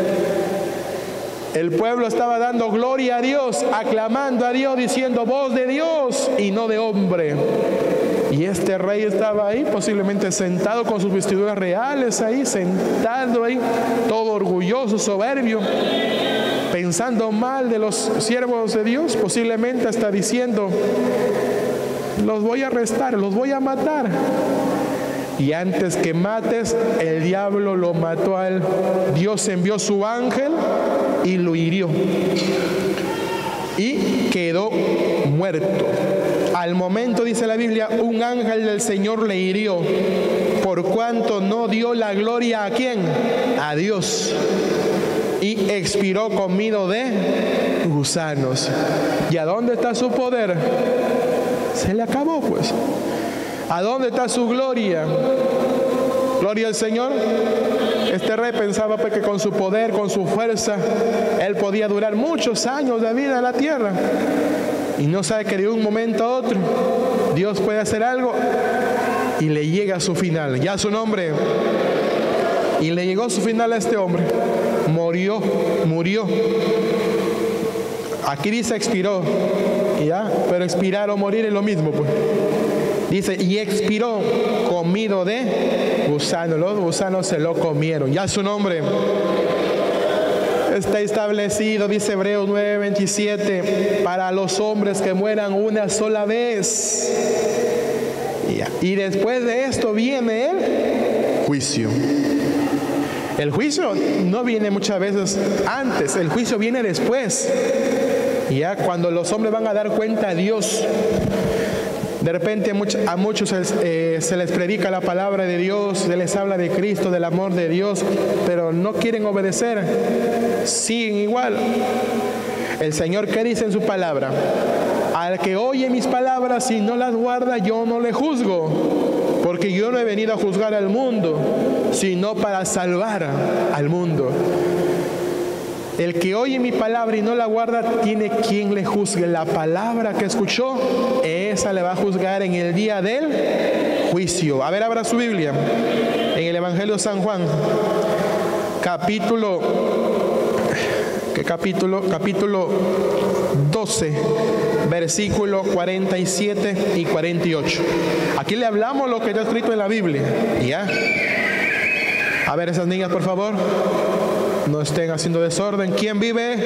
El pueblo estaba dando gloria a Dios, aclamando a Dios, diciendo voz de Dios y no de hombre. Y este rey estaba ahí, posiblemente sentado con sus vestiduras reales, ahí sentado ahí, todo orgulloso, soberbio, pensando mal de los siervos de Dios, posiblemente hasta diciendo: los voy a arrestar, los voy a matar. Y antes que mates, el diablo lo mató a él. Dios envió su ángel y lo hirió. ¿Y quedó muerto. Al momento, dice la Biblia, un ángel del Señor le hirió, por cuanto no dio la gloria ¿a quién? A Dios. Y expiró comido de gusanos. ¿Y a dónde está su poder? Se le acabó, pues. ¿A dónde está su gloria? Gloria al Señor. Este rey pensaba pues, que con su poder, con su fuerza, él podía durar muchos años de vida en la tierra. Y no sabe que de un momento a otro Dios puede hacer algo y le llega a su final. Ya su nombre. Y le llegó su final a este hombre. Murió, murió. Aquí dice expiró, ¿ya? Pero expirar o morir es lo mismo, pues. Dice, y expiró comido de gusano. Los gusanos se lo comieron. Ya su nombre. Está establecido, dice Hebreos nueve veintisiete, para los hombres que mueran una sola vez. Y después de esto viene el juicio. El juicio no viene muchas veces antes, el juicio viene después. Ya cuando los hombres van a dar cuenta a Dios. De repente a muchos eh, se les predica la palabra de Dios, se les habla de Cristo, del amor de Dios, pero no quieren obedecer, siguen igual. El Señor, ¿qué dice en su palabra? Al que oye mis palabras y no las guarda, yo no le juzgo, porque yo no he venido a juzgar al mundo, sino para salvar al mundo. El que oye mi palabra y no la guarda, tiene quien le juzgue. La palabra que escuchó, esa le va a juzgar en el día del juicio. A ver, abra su Biblia en el Evangelio de San Juan, capítulo, ¿qué capítulo? Capítulo doce, versículo cuarenta y siete y cuarenta y ocho. Aquí le hablamos lo que está escrito en la Biblia. ¿Ya? A ver, esas niñas, por favor, no estén haciendo desorden. ¿Quién vive?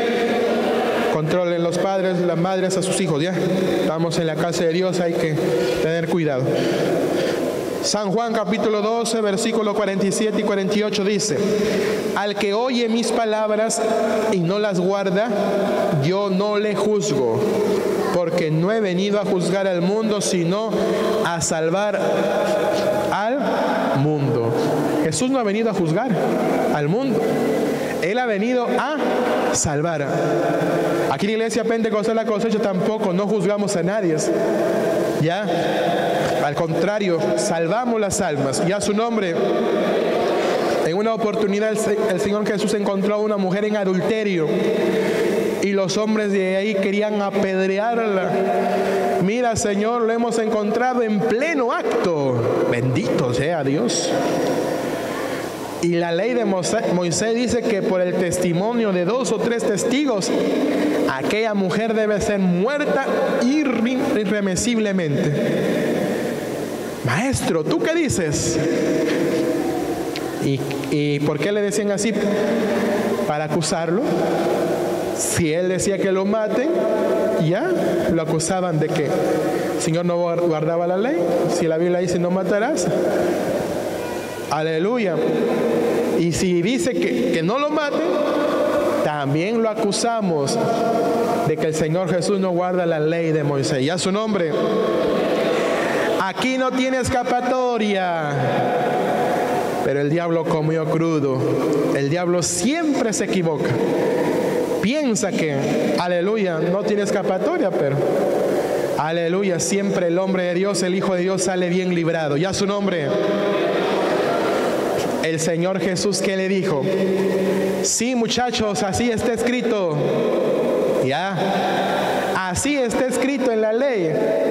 Controlen los padres, las madres a sus hijos, ¿ya? Estamos en la casa de Dios, hay que tener cuidado. San Juan capítulo doce, versículo cuarenta y siete y cuarenta y ocho dice: al que oye mis palabras y no las guarda, yo no le juzgo, porque no he venido a juzgar al mundo, sino a salvar al mundo. Jesús no ha venido a juzgar al mundo, Él ha venido a salvar. Aquí en la iglesia Pentecostal La Cosecha tampoco no juzgamos a nadie, ¿ya? Al contrario, salvamos las almas. Ya su nombre. En una oportunidad el, el Señor Jesús encontró a una mujer en adulterio y los hombres de ahí querían apedrearla. Mira, Señor, lo hemos encontrado en pleno acto. Bendito sea Dios. Y la ley de Moisés dice que por el testimonio de dos o tres testigos, aquella mujer debe ser muerta irremisiblemente. Maestro, ¿tú qué dices? ¿Y, ¿Y por qué le decían así? Para acusarlo. Si él decía que lo maten, ya lo acusaban de que el Señor no guardaba la ley. Si la Biblia dice no matarás, aleluya. Y si dice que, que no lo maten, también lo acusamos de que el Señor Jesús no guarda la ley de Moisés. Ya su nombre. Aquí no tiene escapatoria. Pero el diablo comió crudo. El diablo siempre se equivoca. Piensa que, aleluya, no tiene escapatoria, pero aleluya, siempre el hombre de Dios, el Hijo de Dios sale bien librado. Ya su nombre. El Señor Jesús, ¿qué le dijo? Sí, muchachos, así está escrito. Ya, así está escrito en la ley.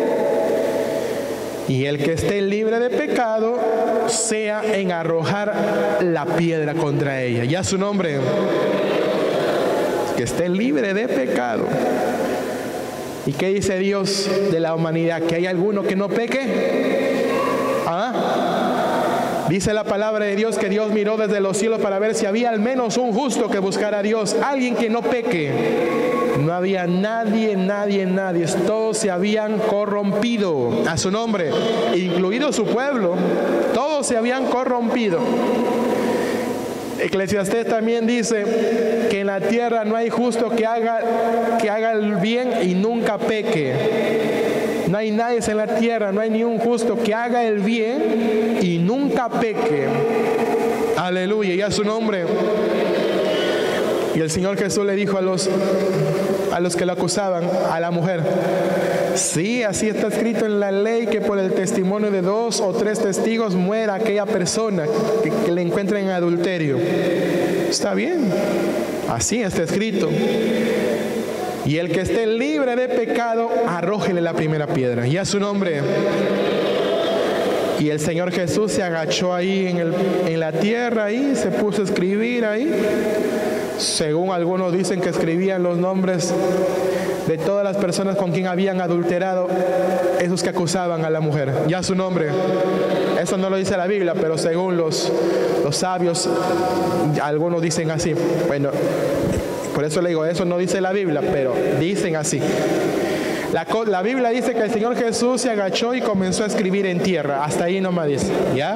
Y el que esté libre de pecado, sea en arrojar la piedra contra ella. Ya su nombre. Que esté libre de pecado. ¿Y qué dice Dios de la humanidad? ¿Que hay alguno que no peque? ¿Ah? Dice la palabra de Dios que Dios miró desde los cielos para ver si había al menos un justo que buscara a Dios, alguien que no peque. No había nadie, nadie, nadie. Todos se habían corrompido. A su nombre, incluido su pueblo. Todos se habían corrompido. Eclesiastés también dice que en la tierra no hay justo que haga, que haga el bien y nunca peque. No hay nadie en la tierra, no hay ni un justo que haga el bien y nunca peque. Aleluya, y a su nombre. Y el Señor Jesús le dijo a los, a los que lo acusaban, a la mujer: sí, así está escrito en la ley, que por el testimonio de dos o tres testigos muera aquella persona que, que le encuentre en adulterio. Está bien, así está escrito. Y el que esté libre de pecado, arrójele la primera piedra. Y a su nombre. Y el Señor Jesús se agachó ahí en, el, en la tierra, ahí se puso a escribir ahí. Según algunos dicen que escribían los nombres de todas las personas con quien habían adulterado, esos que acusaban a la mujer. Ya su nombre. Eso no lo dice la Biblia, pero según los, los sabios, algunos dicen así. Bueno, por eso le digo, eso no dice la Biblia, pero dicen así. La, la Biblia dice que el Señor Jesús se agachó y comenzó a escribir en tierra. Hasta ahí nomás dice, ¿ya?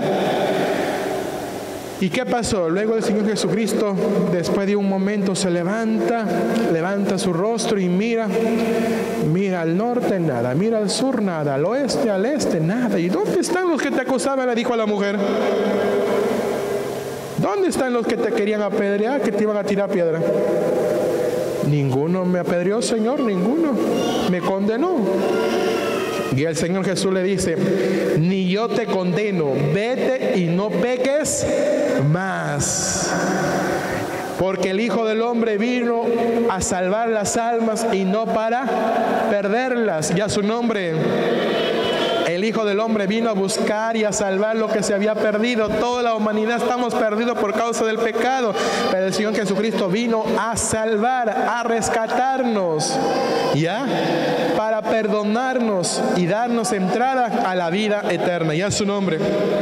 ¿Y qué pasó? Luego el Señor Jesucristo, después de un momento, se levanta, levanta su rostro y mira, mira al norte, nada, mira al sur, nada, al oeste, al este, nada. ¿Y dónde están los que te acusaban?, le dijo a la mujer. ¿Dónde están los que te querían apedrear, que te iban a tirar piedra? Ninguno me apedreó, Señor, ninguno. Me condenó. Y el Señor Jesús le dice: ni yo te condeno, vete y no peques más. Porque el Hijo del Hombre vino a salvar las almas y no para perderlas. Ya su nombre. El Hijo del Hombre vino a buscar y a salvar lo que se había perdido. Toda la humanidad estamos perdidos por causa del pecado, pero el Señor Jesucristo vino a salvar, a rescatarnos, ¿ya? Para perdonarnos y darnos entrada a la vida eterna. Ya su nombre.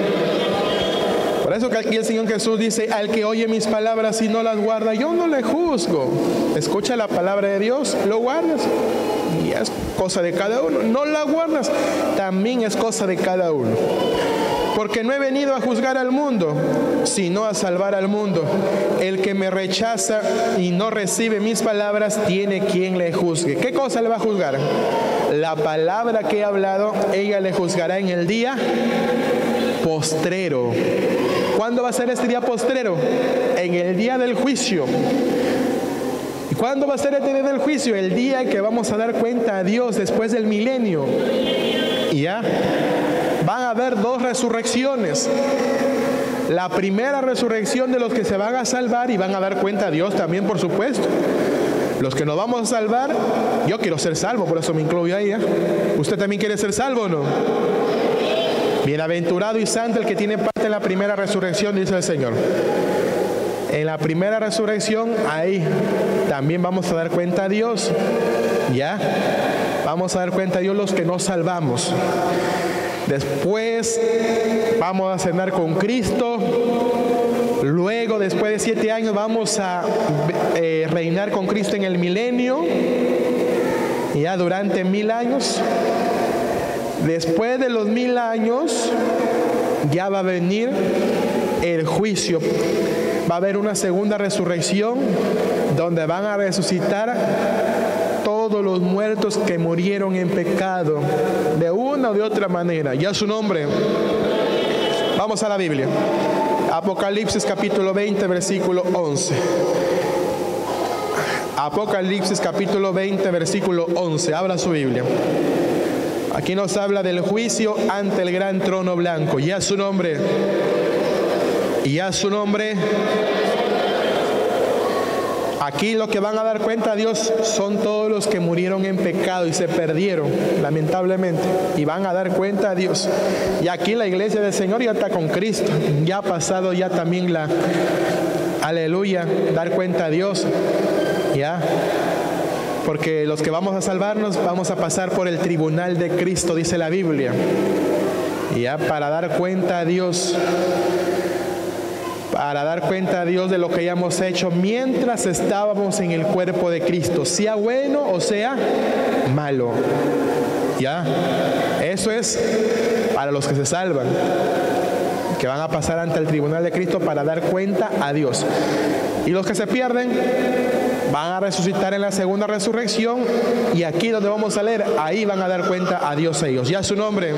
Por eso que aquí el Señor Jesús dice: al que oye mis palabras y no las guarda, yo no le juzgo. Escucha la palabra de Dios, lo guardas, y es cosa de cada uno. No la guardas, también es cosa de cada uno. Porque no he venido a juzgar al mundo, sino a salvar al mundo. El que me rechaza y no recibe mis palabras, tiene quien le juzgue. ¿Qué cosa le va a juzgar? La palabra que he hablado, ella le juzgará en el día postrero. ¿Cuándo va a ser este día postrero? En el día del juicio. ¿Y cuándo va a ser este día del juicio? El día en que vamos a dar cuenta a Dios después del milenio. Y ya van a haber dos resurrecciones. La primera resurrección de los que se van a salvar y van a dar cuenta a Dios también, por supuesto. Los que nos vamos a salvar, yo quiero ser salvo, por eso me incluyo ahí. ¿eh? ¿Usted también quiere ser salvo o no? Bienaventurado y santo el que tiene parte en la primera resurrección, dice el Señor. En la primera resurrección, ahí también vamos a dar cuenta a Dios. ¿Ya? Vamos a dar cuenta a Dios los que nos salvamos. Después vamos a cenar con Cristo. Luego, después de siete años, vamos a eh, reinar con Cristo en el milenio. Y ya durante mil años. Después de los mil años, ya va a venir el juicio. Va a haber una segunda resurrección donde van a resucitar todos los muertos que murieron en pecado, de una o de otra manera. Ya su nombre. Vamos a la Biblia. Apocalipsis capítulo veinte, versículo once. Apocalipsis capítulo veinte, versículo once. Abra su Biblia. Aquí nos habla del juicio ante el gran trono blanco. Ya su nombre. Ya su nombre. Aquí lo que van a dar cuenta a Dios son todos los que murieron en pecado y se perdieron, lamentablemente. Y van a dar cuenta a Dios. Y aquí la iglesia del Señor ya está con Cristo. Ya ha pasado ya también la, aleluya, dar cuenta a Dios. Ya. Porque los que vamos a salvarnos vamos a pasar por el tribunal de Cristo, dice la Biblia. Y ya para dar cuenta a Dios, para dar cuenta a Dios de lo que hayamos hecho mientras estábamos en el cuerpo de Cristo, sea bueno o sea malo. Ya, eso es para los que se salvan. que van a pasar ante el tribunal de Cristo para dar cuenta a Dios. Y los que se pierden van a resucitar en la segunda resurrección, y aquí donde vamos a leer, ahí van a dar cuenta a Dios ellos. Ya su nombre.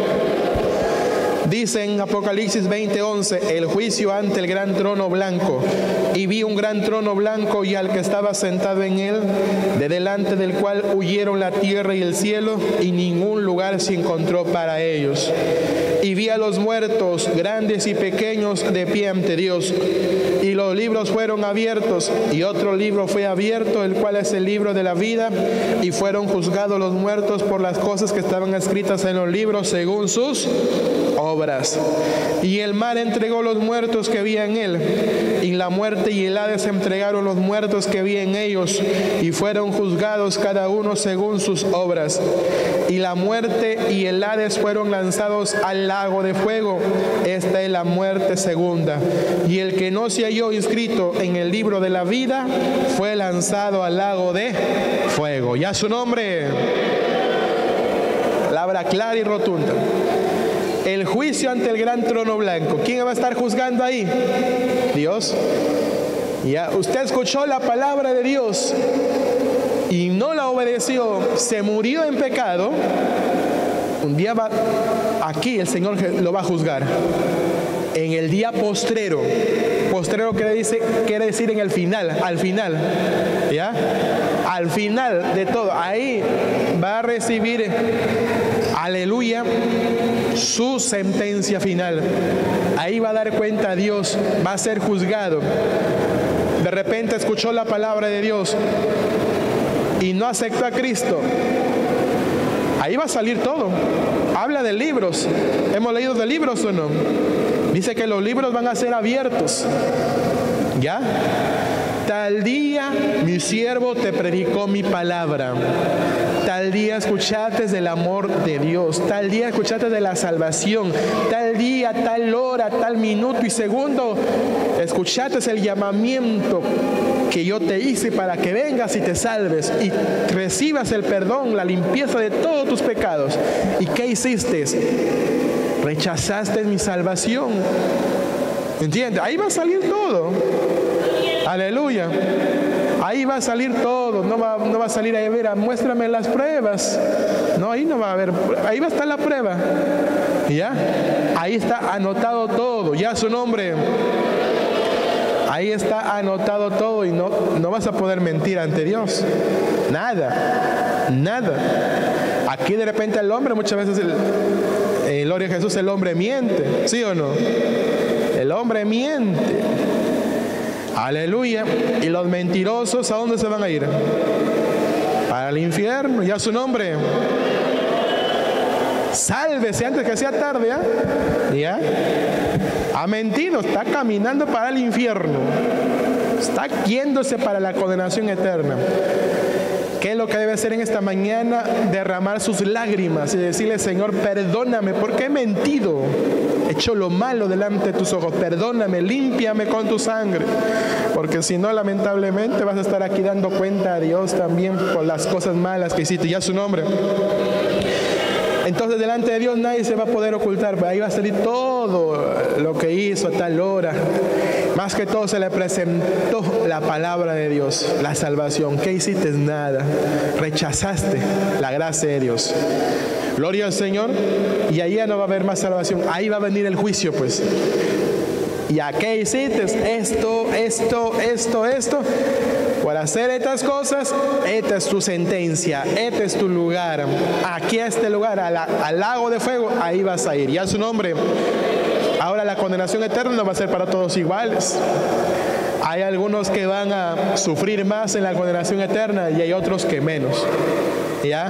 Dice en Apocalipsis veinte once, el juicio ante el gran trono blanco. Y vi un gran trono blanco y al que estaba sentado en él, de delante del cual huyeron la tierra y el cielo, y ningún lugar se encontró para ellos. Y vi a los muertos, grandes y pequeños, de pie ante Dios. Y los libros fueron abiertos, y otro libro fue abierto, el cual es el libro de la vida, y fueron juzgados los muertos por las cosas que estaban escritas en los libros según sus obras. Y el mar entregó los muertos que había en él, y la muerte y el Hades entregaron los muertos que había en ellos, y fueron juzgados cada uno según sus obras. Y la muerte y el Hades fueron lanzados al lago de fuego. Esta es la muerte segunda. Y el que no se halló inscrito en el libro de la vida fue lanzado al lago de fuego. Ya su nombre. Palabra clara y rotunda. El juicio ante el gran trono blanco. ¿Quién va a estar juzgando ahí? Dios. Ya, usted escuchó la palabra de Dios y no la obedeció, se murió en pecado. Un día va, aquí el Señor lo va a juzgar. En el día postrero. Postrero quiere decir, quiere decir en el final, al final. ¿Ya? Al final de todo. Ahí va a recibir, aleluya, su sentencia final. Ahí va a dar cuenta a Dios, va a ser juzgado. De repente escuchó la palabra de Dios y no aceptó a Cristo. Ahí va a salir todo. Habla de libros. ¿Hemos leído de libros o no? Dice que los libros van a ser abiertos. ¿Ya? Tal día mi siervo te predicó mi palabra. Tal día escuchaste del amor de Dios. Tal día escuchaste de la salvación. Tal día, tal hora, tal minuto y segundo escuchaste el llamamiento que yo te hice para que vengas y te salves y recibas el perdón, la limpieza de todos tus pecados. ¿Y qué hiciste? Rechazaste mi salvación. ¿Entiendes? Ahí va a salir todo. Aleluya. Ahí va a salir todo. No va, no va a salir ahí, mira, muéstrame las pruebas. No, ahí no va a haber. Ahí va a estar la prueba. ¿Ya? Ahí está anotado todo. Ya su nombre. Ahí está anotado todo y no, no vas a poder mentir ante Dios. Nada. Nada. Aquí de repente el hombre, muchas veces, el, eh, gloria a Jesús, el hombre miente. ¿Sí o no? El hombre miente. Aleluya. Y los mentirosos, ¿a dónde se van a ir? Para el infierno. Ya su nombre. Sálvese antes que sea tarde. ¿eh? ¿Ya? Ha mentido, está caminando para el infierno. Está yéndose para la condenación eterna. ¿Qué es lo que debe hacer en esta mañana? Derramar sus lágrimas y decirle: Señor, perdóname porque he mentido, he hecho lo malo delante de tus ojos. Perdóname, límpiame con tu sangre, porque si no, lamentablemente vas a estar aquí dando cuenta a Dios también por las cosas malas que hiciste. Ya su nombre. Entonces delante de Dios nadie se va a poder ocultar. Ahí va a salir todo lo que hizo a tal hora. Más que todo se le presentó la palabra de Dios, la salvación. ¿Qué hiciste? Nada. Rechazaste la gracia de Dios. Gloria al Señor. Y ahí ya no va a haber más salvación. Ahí va a venir el juicio, pues. ¿Y a qué hiciste? Esto, esto, esto, esto. Por hacer estas cosas, esta es tu sentencia, este es tu lugar. Aquí a este lugar, a la, al lago de fuego, ahí vas a ir. Ya su nombre. Ahora la condenación eterna no va a ser para todos iguales. Hay algunos que van a sufrir más en la condenación eterna y hay otros que menos. ¿Ya?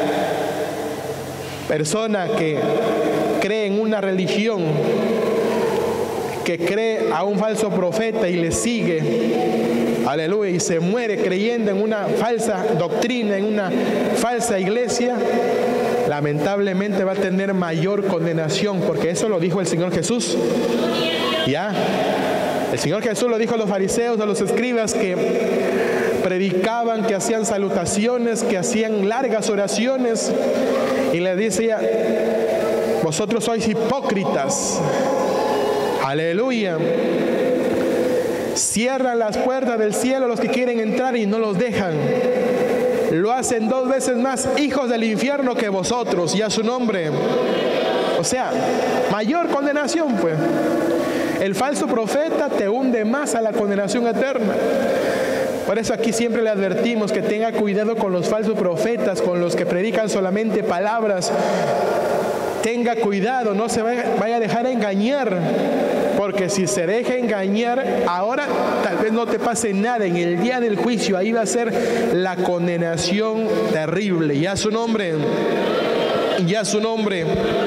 Persona que cree en una religión, que cree a un falso profeta y le sigue, aleluya, y se muere creyendo en una falsa doctrina, en una falsa iglesia, lamentablemente va a tener mayor condenación, porque eso lo dijo el Señor Jesús. Ya, el Señor Jesús lo dijo a los fariseos, a los escribas que predicaban, que hacían salutaciones, que hacían largas oraciones, y les decía: vosotros sois hipócritas. Aleluya. Cierran las puertas del cielo a los que quieren entrar y no los dejan. Lo hacen dos veces más hijos del infierno que vosotros, y a su nombre. O sea, mayor condenación, pues. El falso profeta te hunde más a la condenación eterna. Por eso aquí siempre le advertimos que tenga cuidado con los falsos profetas, con los que predican solamente palabras. Tenga cuidado, no se vaya, vaya a dejar engañar, porque si se deja engañar, ahora tal vez no te pase nada. En el día del juicio, ahí va a ser la condenación terrible. Y a su nombre, y a su nombre.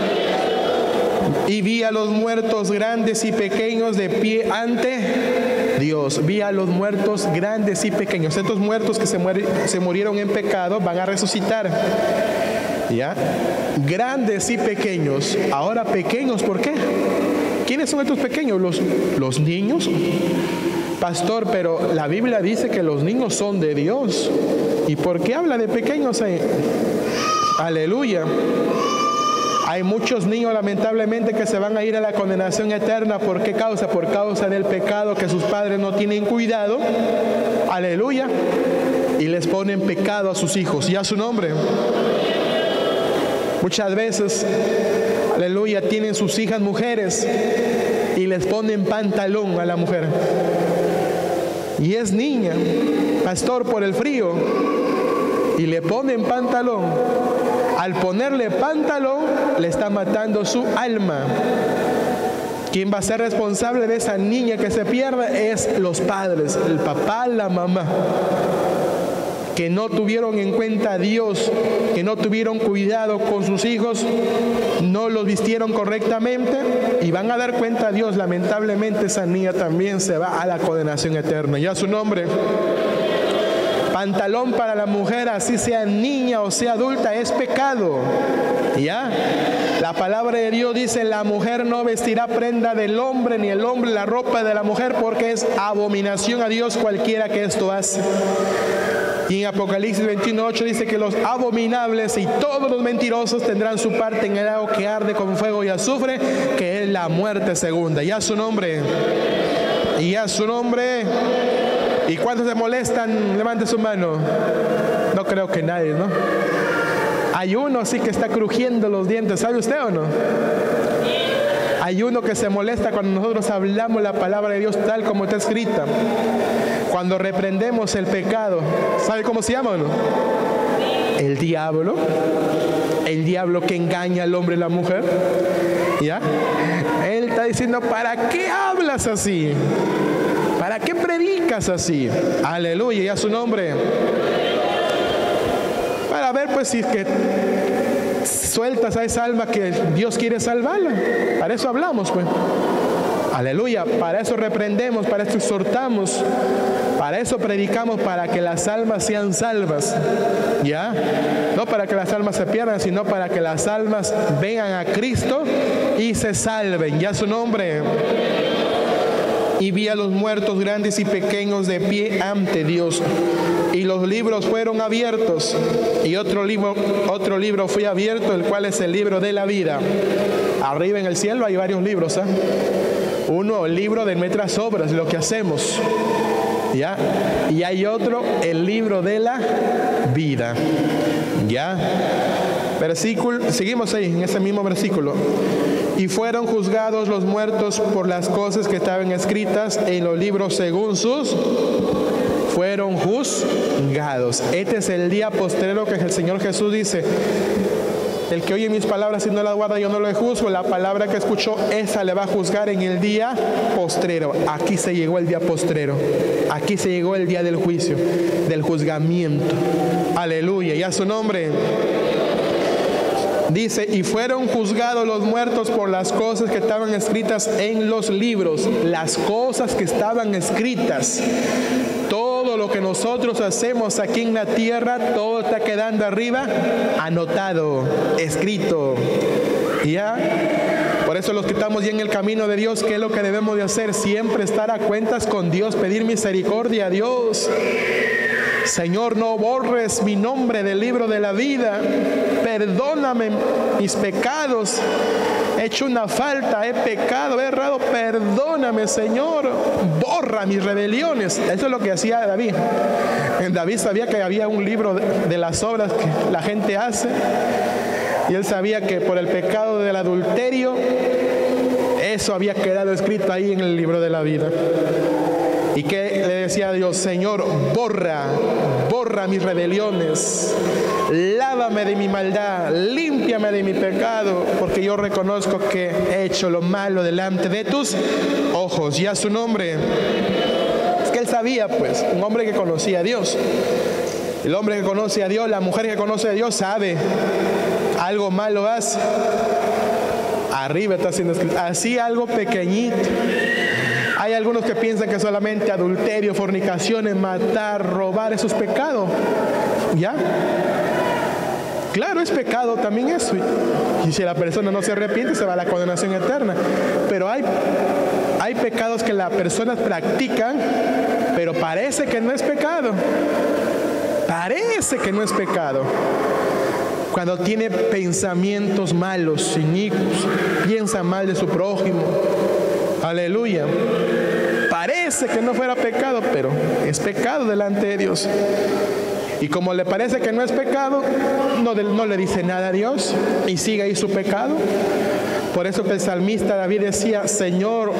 Y vi a los muertos grandes y pequeños de pie ante Dios. Vi a los muertos grandes y pequeños. Estos muertos que se, muer, se murieron en pecado van a resucitar. ¿Ya? Grandes y pequeños. Ahora pequeños, ¿por qué? ¿Quiénes son estos pequeños? Los, los niños. Pastor, pero la Biblia dice que los niños son de Dios. ¿Y por qué habla de pequeños ahí? Aleluya. Hay muchos niños lamentablemente que se van a ir a la condenación eterna. ¿Por qué causa? Por causa del pecado, que sus padres no tienen cuidado. Aleluya. Y les ponen pecado a sus hijos y a su nombre. Muchas veces, aleluya, tienen sus hijas mujeres y les ponen pantalón a la mujer. Y es niña, pastor, por el frío, y le ponen pantalón. Al ponerle pantalón, le está matando su alma. ¿Quién va a ser responsable de esa niña que se pierde? Es los padres, el papá, la mamá, que no tuvieron en cuenta a Dios, que no tuvieron cuidado con sus hijos, no los vistieron correctamente, y van a dar cuenta a Dios. Lamentablemente esa niña también se va a la condenación eterna. Ya su nombre. Pantalón para la mujer, así sea niña o sea adulta, es pecado. ¿Ya? La palabra de Dios dice: la mujer no vestirá prenda del hombre, ni el hombre la ropa de la mujer, porque es abominación a Dios cualquiera que esto hace. Y en Apocalipsis veintiuno ocho dice que los abominables y todos los mentirosos tendrán su parte en el lago que arde con fuego y azufre, que es la muerte segunda. Y a su nombre. Y a su nombre. ¿Y cuántos se molestan? Levante su mano. No creo que nadie, ¿no? Hay uno sí que está crujiendo los dientes. ¿Sabe usted o no? Hay uno que se molesta cuando nosotros hablamos la palabra de Dios tal como está escrita. Cuando reprendemos el pecado. ¿Sabe cómo se llama o no? El diablo. El diablo que engaña al hombre y la mujer. ¿Ya? Él está diciendo: ¿para qué hablas así? ¿Para qué predicas así? Aleluya, y a su nombre. Para ver pues si es que sueltas a esa alma que Dios quiere salvarla. Para eso hablamos, pues. Aleluya, para eso reprendemos, para eso exhortamos, para eso predicamos, para que las almas sean salvas. ¿Ya? No para que las almas se pierdan, sino para que las almas vengan a Cristo y se salven. Ya su nombre. Y vi a los muertos grandes y pequeños de pie ante Dios, y los libros fueron abiertos, y otro libro, otro libro fue abierto, el cual es el libro de la vida. Arriba en el cielo hay varios libros, ¿eh? Uno, el libro de nuestras obras, lo que hacemos, ¿ya? Y hay otro, el libro de la vida, ¿ya? Versículo, seguimos ahí en ese mismo versículo. Y fueron juzgados los muertos por las cosas que estaban escritas en los libros según sus... Fueron juzgados. Este es el día postrero que el Señor Jesús dice: el que oye mis palabras y no las guarda, yo no lo juzgo. La palabra que escuchó, esa le va a juzgar en el día postrero. Aquí se llegó el día postrero. Aquí se llegó el día del juicio, del juzgamiento. Aleluya, y a su nombre. Dice: y fueron juzgados los muertos por las cosas que estaban escritas en los libros. Las cosas que estaban escritas. Todo lo que nosotros hacemos aquí en la tierra, todo está quedando arriba, anotado, escrito. ¿Ya? Por eso los que estamos ya en el camino de Dios, ¿qué es lo que debemos de hacer? Siempre estar a cuentas con Dios, pedir misericordia a Dios. Señor, no borres mi nombre del libro de la vida. Perdóname mis pecados. he hecho una falta, he pecado, he errado, perdóname, Señor, borra mis rebeliones. Eso es lo que hacía David. David sabía que había un libro de las obras que la gente hace, y él sabía que por el pecado del adulterio, eso había quedado escrito ahí en el libro de la vida. Y que le decía a Dios: Señor, borra, borra mis rebeliones, lávame de mi maldad, límpiame de mi pecado, porque yo reconozco que he hecho lo malo delante de tus ojos. Y a su nombre. Es que él sabía, pues, un hombre que conocía a Dios. El hombre que conoce a Dios, la mujer que conoce a Dios, sabe, algo malo hace, arriba está haciendo escrito, así algo pequeñito. Hay algunos que piensan que solamente adulterio, fornicaciones, matar, robar, eso es pecado. ¿Ya? Claro, es pecado también eso. Y si la persona no se arrepiente, se va a la condenación eterna. Pero hay, hay pecados que las personas practican, pero parece que no es pecado. Parece que no es pecado. Cuando tiene pensamientos malos, inicuos, piensa mal de su prójimo. Aleluya. Parece que no fuera pecado, pero es pecado delante de Dios. Y como le parece que no es pecado, no, no le dice nada a Dios y sigue ahí su pecado. Por eso que el salmista David decía: Señor,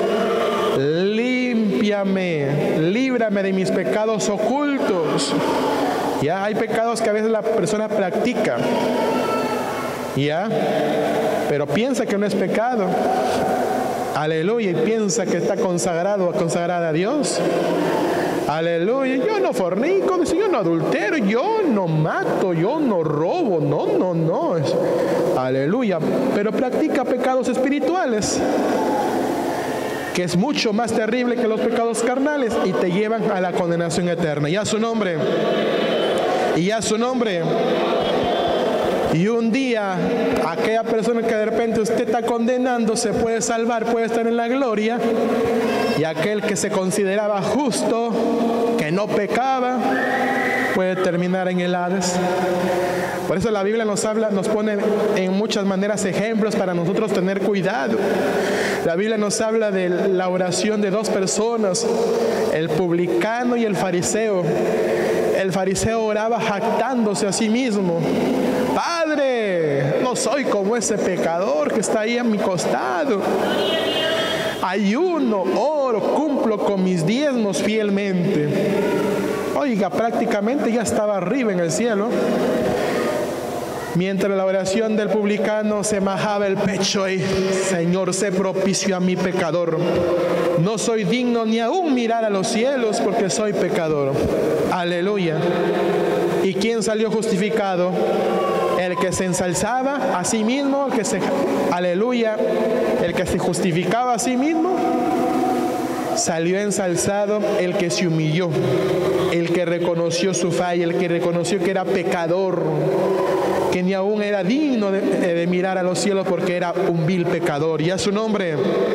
límpiame, líbrame de mis pecados ocultos. Ya hay pecados que a veces la persona practica, ya, pero piensa que no es pecado. Aleluya, y piensa que está consagrado o consagrada a Dios. Aleluya, yo no fornico, yo no adultero, yo no mato, yo no robo, no, no, no. Aleluya, pero practica pecados espirituales, que es mucho más terrible que los pecados carnales y te llevan a la condenación eterna. Y a su nombre, y a su nombre. Y un día, aquella persona que de repente usted está condenando se puede salvar, puede estar en la gloria. Y aquel que se consideraba justo, que no pecaba, puede terminar en el Hades. Por eso la Biblia nos habla, nos pone en muchas maneras ejemplos para nosotros tener cuidado. La Biblia nos habla de la oración de dos personas, el publicano y el fariseo. El fariseo oraba jactándose a sí mismo: Padre, no soy como ese pecador que está ahí a mi costado. Ayuno, oro, cumplo con mis diezmos fielmente. Oiga, prácticamente ya estaba arriba en el cielo. Mientras la oración del publicano se majaba el pecho y: Señor, sé propicio a mi pecador. No soy digno ni aún mirar a los cielos porque soy pecador. Aleluya. ¿Y quién salió justificado? El que se ensalzaba a sí mismo, el que se, aleluya, el que se justificaba a sí mismo. Salió ensalzado el que se humilló, el que reconoció su falla, el que reconoció que era pecador, que ni aún era digno de, de mirar a los cielos porque era un vil pecador. Y a su nombre.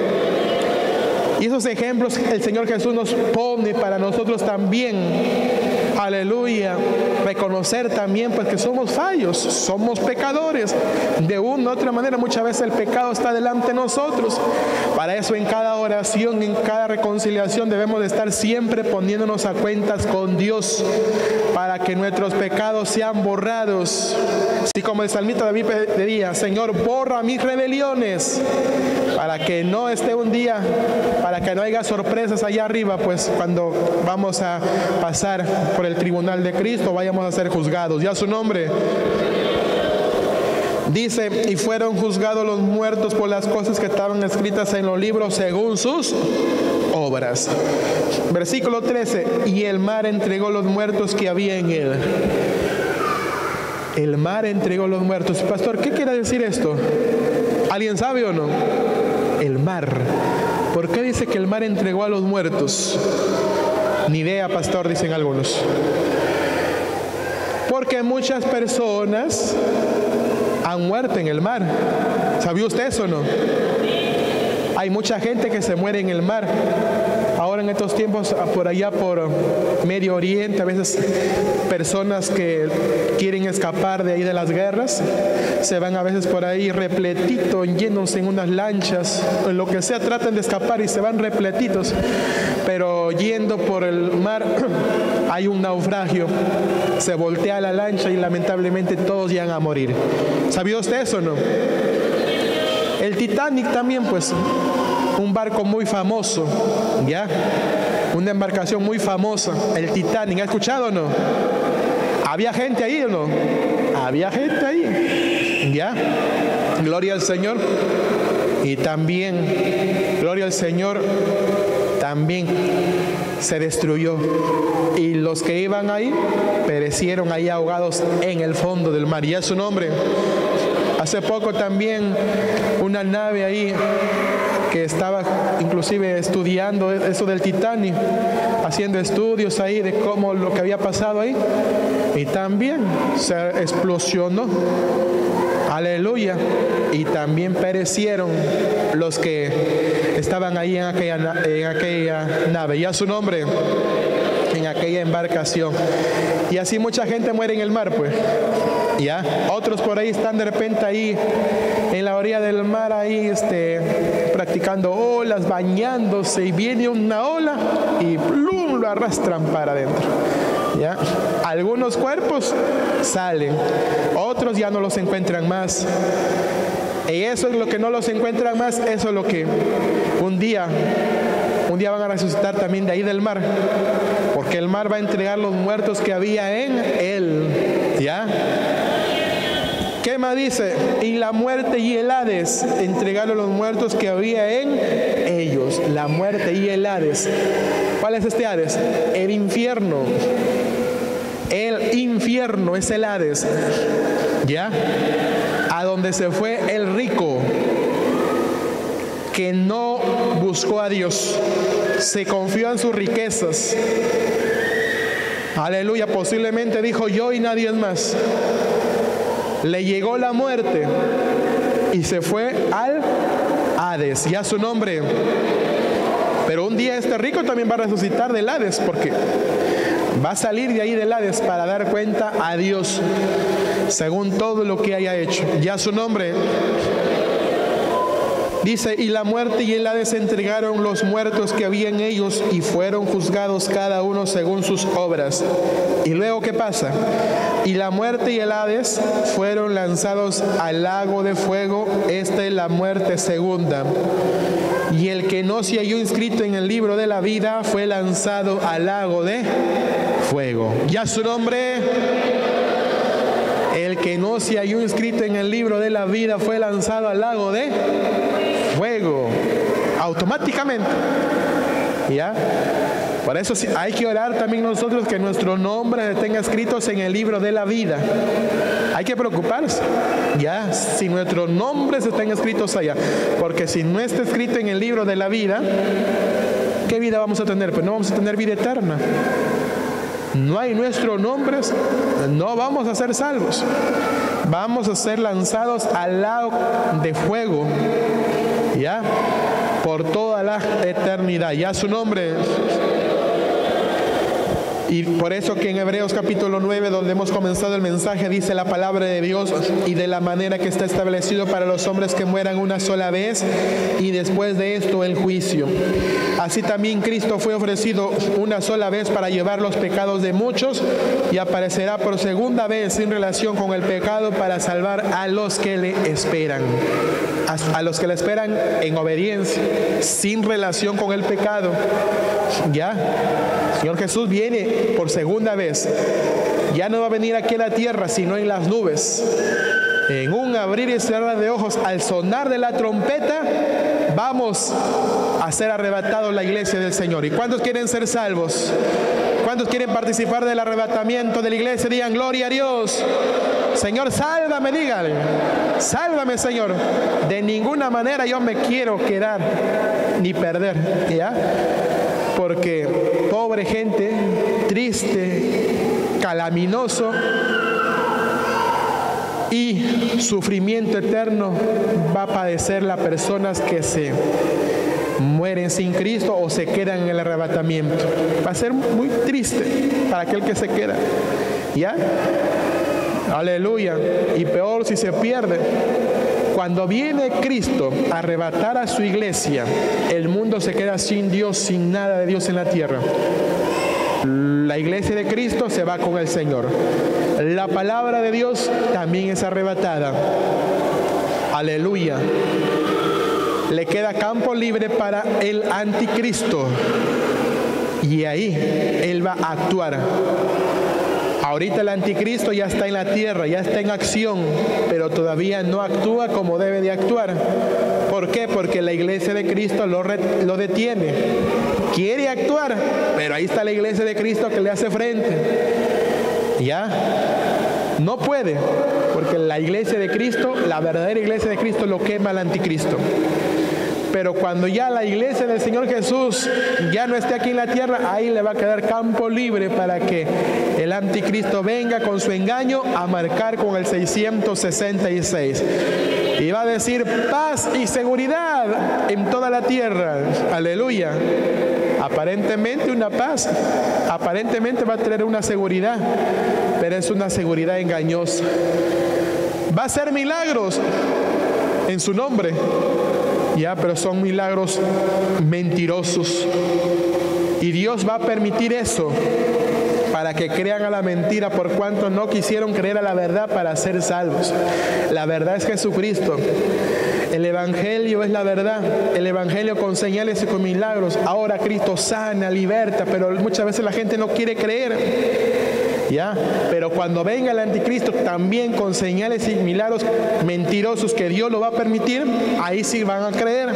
Y esos ejemplos el Señor Jesús nos pone para nosotros también. Aleluya. Reconocer también pues que somos fallos, somos pecadores. De una u otra manera muchas veces el pecado está delante de nosotros. Para eso en cada oración, en cada reconciliación debemos de estar siempre poniéndonos a cuentas con Dios para que nuestros pecados sean borrados. Así como el salmista David pedía: Señor, borra mis rebeliones, para que no esté un día, para que no haya sorpresas allá arriba, pues cuando vamos a pasar por el tribunal de Cristo, vayamos a ser juzgados. Ya su nombre. Dice: y fueron juzgados los muertos por las cosas que estaban escritas en los libros según sus obras. Versículo trece: y el mar entregó los muertos que había en él. El mar entregó los muertos. Pastor, ¿qué quiere decir esto? ¿Alguien sabe o no? El mar. ¿Por qué dice que el mar entregó a los muertos? Ni idea, pastor, dicen algunos. Porque muchas personas han muerto en el mar. ¿Sabía usted eso o no? Hay mucha gente que se muere en el mar. Ahora en estos tiempos, por allá por Medio Oriente, a veces personas que quieren escapar de ahí de las guerras, se van a veces por ahí repletitos, llenos en unas lanchas, en lo que sea, tratan de escapar y se van repletitos, pero yendo por el mar hay un naufragio, se voltea la lancha y lamentablemente todos llegan a morir. ¿Sabía usted eso o no? El Titanic también, pues, un barco muy famoso, ¿ya? Una embarcación muy famosa, el Titanic. ¿Ha escuchado o no? ¿Había gente ahí o no? Había gente ahí, ¿ya? Gloria al Señor. Y también, gloria al Señor, también se destruyó. Y los que iban ahí perecieron ahí ahogados en el fondo del mar. Y es su nombre. Hace poco también una nave ahí que estaba inclusive estudiando eso del Titanic, haciendo estudios ahí de cómo lo que había pasado ahí, y también se explosionó. Aleluya. Y también perecieron los que estaban ahí en aquella, en aquella nave. Ya su nombre, en aquella embarcación. Y así mucha gente muere en el mar, pues. Ya, otros por ahí están de repente ahí en la orilla del mar, ahí este, practicando olas, bañándose, y viene una ola y plum, lo arrastran para adentro. ¿Ya? Algunos cuerpos salen, otros ya no los encuentran más. Y eso es lo que no los encuentran más, eso es lo que un día, un día van a resucitar también de ahí del mar, porque el mar va a entregar los muertos que había en él. ¿Ya? ¿Qué más dice? Y la muerte y el Hades entregaron los muertos que había en ellos. La muerte y el Hades. ¿Cuál es este Hades? El infierno. El infierno es el Hades. ¿Ya? A donde se fue el rico, que no buscó a Dios, se confió en sus riquezas. Aleluya, posiblemente dijo yo y nadie más. Le llegó la muerte y se fue al Hades, ya su nombre. Pero un día este rico también va a resucitar del Hades, porque va a salir de ahí del Hades para dar cuenta a Dios según todo lo que haya hecho. Ya su nombre. Dice, y la muerte y el Hades entregaron los muertos que había en ellos y fueron juzgados cada uno según sus obras. Y luego, ¿qué pasa? Y la muerte y el Hades fueron lanzados al lago de fuego. Esta es la muerte segunda. Y el que no se halló inscrito en el libro de la vida fue lanzado al lago de fuego. Ya su nombre. El que no se halló inscrito en el libro de la vida fue lanzado al lago de fuego, automáticamente. ¿Ya? Por eso hay que orar también nosotros que nuestros nombres estén escritos en el libro de la vida. Hay que preocuparse, ya, si nuestros nombres están escritos allá, porque si no está escrito en el libro de la vida, ¿qué vida vamos a tener? Pues no vamos a tener vida eterna. No hay nuestros nombres, no vamos a ser salvos. Vamos a ser lanzados al lago de fuego, ya, por toda la eternidad. Ya su nombre. Y por eso que en Hebreos capítulo nueve, donde hemos comenzado el mensaje, dice la palabra de Dios, y de la manera que está establecido para los hombres que mueran una sola vez, y después de esto el juicio. Así también Cristo fue ofrecido una sola vez para llevar los pecados de muchos, y aparecerá por segunda vez sin relación con el pecado para salvar a los que le esperan. A, a los que le esperan en obediencia, sin relación con el pecado. ¿Ya? Señor Jesús viene por segunda vez. Ya no va a venir aquí a la tierra, sino en las nubes. En un abrir y cerrar de ojos, al sonar de la trompeta, vamos a ser arrebatados la iglesia del Señor. ¿Y cuántos quieren ser salvos? ¿Cuántos quieren participar del arrebatamiento de la iglesia? Digan gloria a Dios. Señor, sálvame, dígale. Sálvame, Señor. De ninguna manera yo me quiero quedar ni perder, ¿ya? Porque pobre gente, triste, calaminoso y sufrimiento eterno va a padecer las personas que se mueren sin Cristo o se quedan en el arrebatamiento. Va a ser muy triste para aquel que se queda. ¿Ya? Aleluya. Y peor si se pierde. Cuando viene Cristo a arrebatar a su iglesia, el mundo se queda sin Dios, sin nada de Dios en la tierra. La iglesia de Cristo se va con el Señor. La palabra de Dios también es arrebatada. Aleluya. Le queda campo libre para el anticristo. Y ahí Él va a actuar. Ahorita el anticristo ya está en la tierra, ya está en acción, pero todavía no actúa como debe de actuar. ¿Por qué? Porque la iglesia de Cristo lo, re, lo detiene. Quiere actuar, pero ahí está la iglesia de Cristo que le hace frente. ¿Ya? No puede, porque la iglesia de Cristo, la verdadera iglesia de Cristo, lo quema al anticristo. Pero cuando ya la iglesia del Señor Jesús ya no esté aquí en la tierra, ahí le va a quedar campo libre para que el anticristo venga con su engaño a marcar con el seiscientos sesenta y seis. Y va a decir paz y seguridad en toda la tierra. Aleluya. Aparentemente una paz, aparentemente va a tener una seguridad, pero es una seguridad engañosa. Va a hacer milagros en su nombre. Ya, pero son milagros mentirosos. Y Dios va a permitir eso para que crean a la mentira, por cuanto no quisieron creer a la verdad para ser salvos. La verdad es Jesucristo. El evangelio es la verdad. El evangelio con señales y con milagros. Ahora Cristo sana, liberta, pero muchas veces la gente no quiere creer. ¿Ya? Pero cuando venga el anticristo también con señales y milagros mentirosos que Dios lo va a permitir, ahí sí van a creer.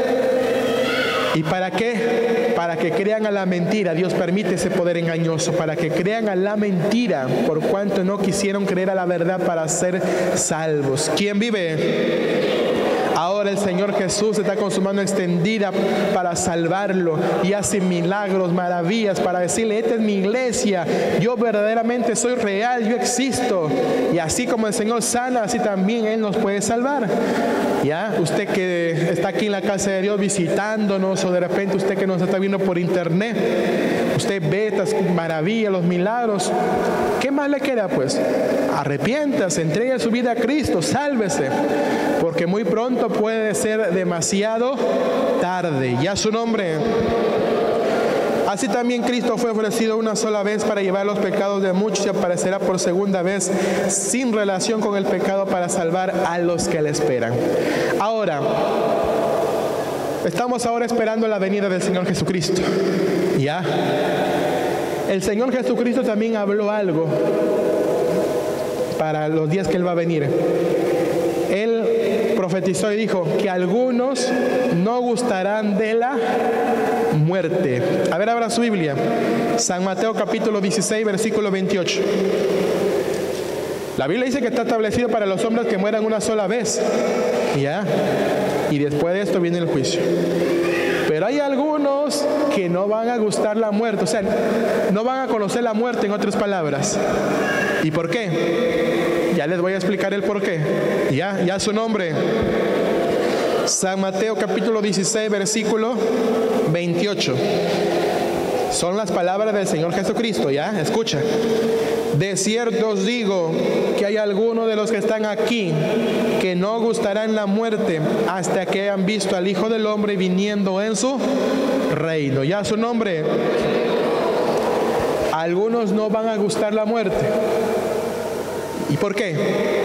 ¿Y para qué? Para que crean a la mentira. Dios permite ese poder engañoso, para que crean a la mentira, por cuanto no quisieron creer a la verdad para ser salvos. ¿Quién vive? Ahora el Señor Jesús está con su mano extendida para salvarlo y hace milagros, maravillas, para decirle, esta es mi iglesia, yo verdaderamente soy real, yo existo. Y así como el Señor sana, así también Él nos puede salvar. ¿Ya? Usted que está aquí en la casa de Dios visitándonos, o de repente usted que nos está viendo por internet, usted ve estas maravillas, los milagros. ¿Qué más le queda pues? Arrepiéntase, entregue su vida a Cristo, sálvese, porque muy pronto puede ser demasiado tarde. Ya su nombre. Así también Cristo fue ofrecido una sola vez para llevar los pecados de muchos y aparecerá por segunda vez sin relación con el pecado para salvar a los que le esperan. Ahora, estamos ahora esperando la venida del Señor Jesucristo. ¿Ya? El Señor Jesucristo también habló algo para los días que Él va a venir. Él profetizó y dijo que algunos no gustarán de la muerte. A ver, abra su Biblia. San Mateo capítulo dieciséis, versículo veintiocho. La Biblia dice que está establecido para los hombres que mueran una sola vez. ¿Ya? Y después de esto viene el juicio. Pero hay algunos que no van a gustar la muerte, o sea, no van a conocer la muerte, en otras palabras. ¿Y por qué? Ya les voy a explicar el por qué. Ya, ya su nombre. San Mateo capítulo dieciséis, versículo veintiocho. Son las palabras del Señor Jesucristo, ¿ya? Escucha. De cierto os digo que hay algunos de los que están aquí que no gustarán la muerte hasta que hayan visto al Hijo del Hombre viniendo en su reino. Ya su nombre. Algunos no van a gustar la muerte. ¿Y por qué?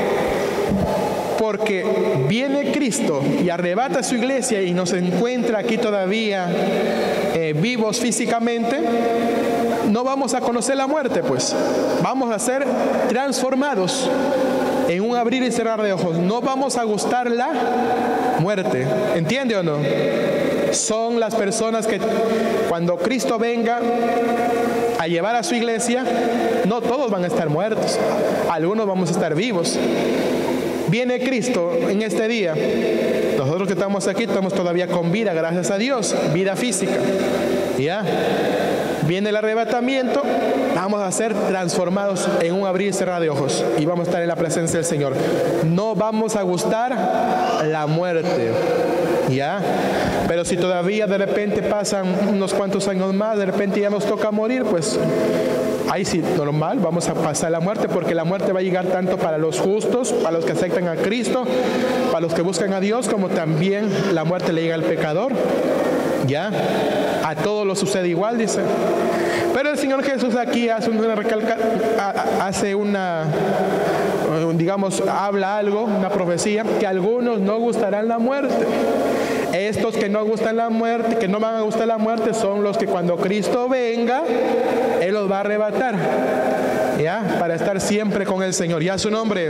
Porque viene Cristo y arrebata su iglesia y nos encuentra aquí todavía eh, vivos físicamente. No vamos a conocer la muerte, pues. Vamos a ser transformados en un abrir y cerrar de ojos. No vamos a gustar la muerte. ¿Entiende o no? Son las personas que cuando Cristo venga a llevar a su iglesia, no todos van a estar muertos. Algunos vamos a estar vivos. Viene Cristo en este día. Nosotros que estamos aquí estamos todavía con vida, gracias a Dios, vida física. ¿Ya? Viene el arrebatamiento, vamos a ser transformados en un abrir y cerrar de ojos y vamos a estar en la presencia del Señor. No vamos a gustar la muerte. ¿Ya? Pero si todavía de repente pasan unos cuantos años más, de repente ya nos toca morir, pues ahí sí, normal, vamos a pasar la muerte, porque la muerte va a llegar tanto para los justos, para los que aceptan a Cristo, para los que buscan a Dios, como también la muerte le llega al pecador. Ya, a todos lo sucede igual, dice. Pero el Señor Jesús aquí hace una recalca, hace una, digamos, habla algo, una profecía, que a algunos no gustarán la muerte. Estos que no gustan la muerte, que no van a gustar la muerte, son los que cuando Cristo venga, Él los va a arrebatar, ya, para estar siempre con el Señor. Ya su nombre,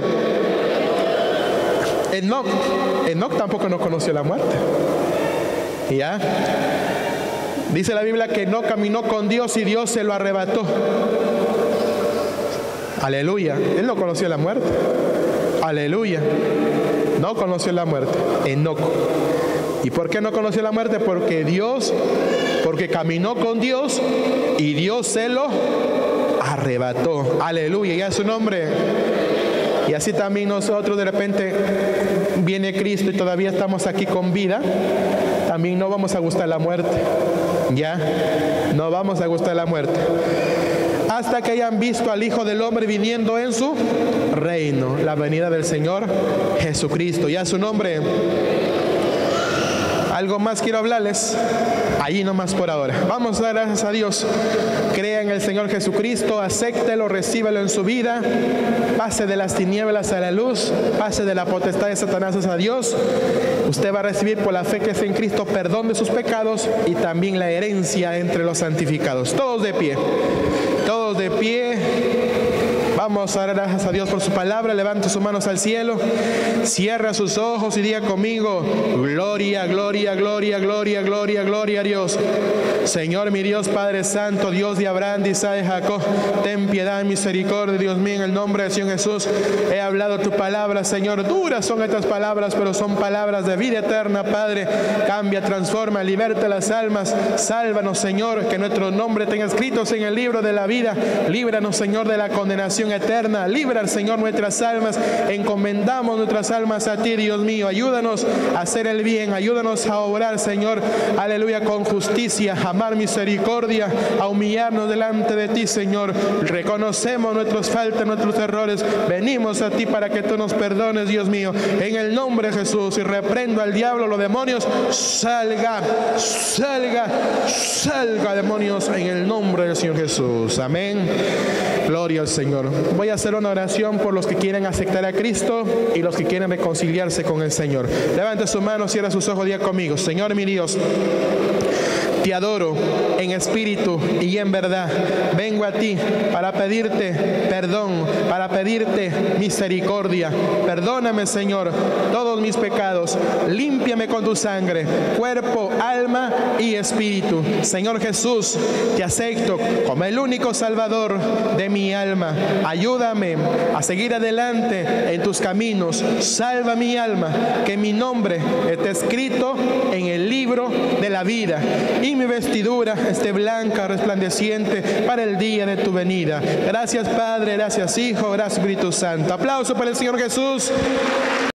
Enoc. Enoc tampoco no conoció la muerte. ¿Ya? Dice la Biblia que no caminó con Dios y Dios se lo arrebató. Aleluya. Él no conoció la muerte. Aleluya. No conoció la muerte. Enoc. ¿Y por qué no conoció la muerte? Porque Dios, porque caminó con Dios y Dios se lo arrebató. Aleluya. Ya su nombre. Y así también nosotros de repente viene Cristo y todavía estamos aquí con vida. También no vamos a gustar la muerte. Ya, no vamos a gustar la muerte. Hasta que hayan visto al Hijo del Hombre viniendo en su reino. La venida del Señor Jesucristo. Ya su nombre. Algo más quiero hablarles. Allí nomás por ahora. Vamos a dar gracias a Dios. Crea en el Señor Jesucristo, acéptelo, recíbelo en su vida. Pase de las tinieblas a la luz, pase de la potestad de Satanás a Dios. Usted va a recibir por la fe que es en Cristo perdón de sus pecados y también la herencia entre los santificados. Todos de pie. Todos de pie. Vamos a dar gracias a Dios por su palabra. Levante sus manos al cielo, cierra sus ojos y diga conmigo: gloria, gloria, gloria, gloria, gloria, gloria a Dios. Señor mi Dios, Padre Santo, Dios de Abraham, de Isaac, de Jacob, ten piedad y misericordia, Dios mío, en el nombre del Señor Jesús. He hablado tu palabra, Señor. Duras son estas palabras, pero son palabras de vida eterna, Padre. Cambia, transforma, liberta las almas. Sálvanos, Señor, que nuestro nombre tenga escritos en el libro de la vida. Líbranos, Señor, de la condenación eterna. Libra, Señor, nuestras almas. Encomendamos nuestras almas a ti, Dios mío. Ayúdanos a hacer el bien. Ayúdanos a obrar, Señor, aleluya, con justicia, a amar misericordia, a humillarnos delante de ti, Señor. Reconocemos nuestras faltas, nuestros errores. Venimos a ti para que tú nos perdones, Dios mío. En el nombre de Jesús, y reprendo al diablo, los demonios. Salga, salga, salga, demonios, en el nombre del Señor Jesús. Amén. Gloria al Señor. Voy a hacer una oración por los que quieren aceptar a Cristo y los que quieren reconciliarse con el Señor. Levante su mano, cierra sus ojos, diga conmigo: Señor mi Dios, te adoro en espíritu y en verdad. Vengo a ti para pedirte perdón, para pedirte misericordia. Perdóname, Señor, todos mis pecados. Límpiame con tu sangre, cuerpo, alma y espíritu. Señor Jesús, te acepto como el único Salvador de mi alma. Ayúdame a seguir adelante en tus caminos. Salva mi alma, que mi nombre esté escrito en el libro de la vida y mi vestidura esté blanca, resplandeciente para el día de tu venida. Gracias, Padre, gracias, Hijo, gracias, Espíritu Santo. Aplauso para el Señor Jesús.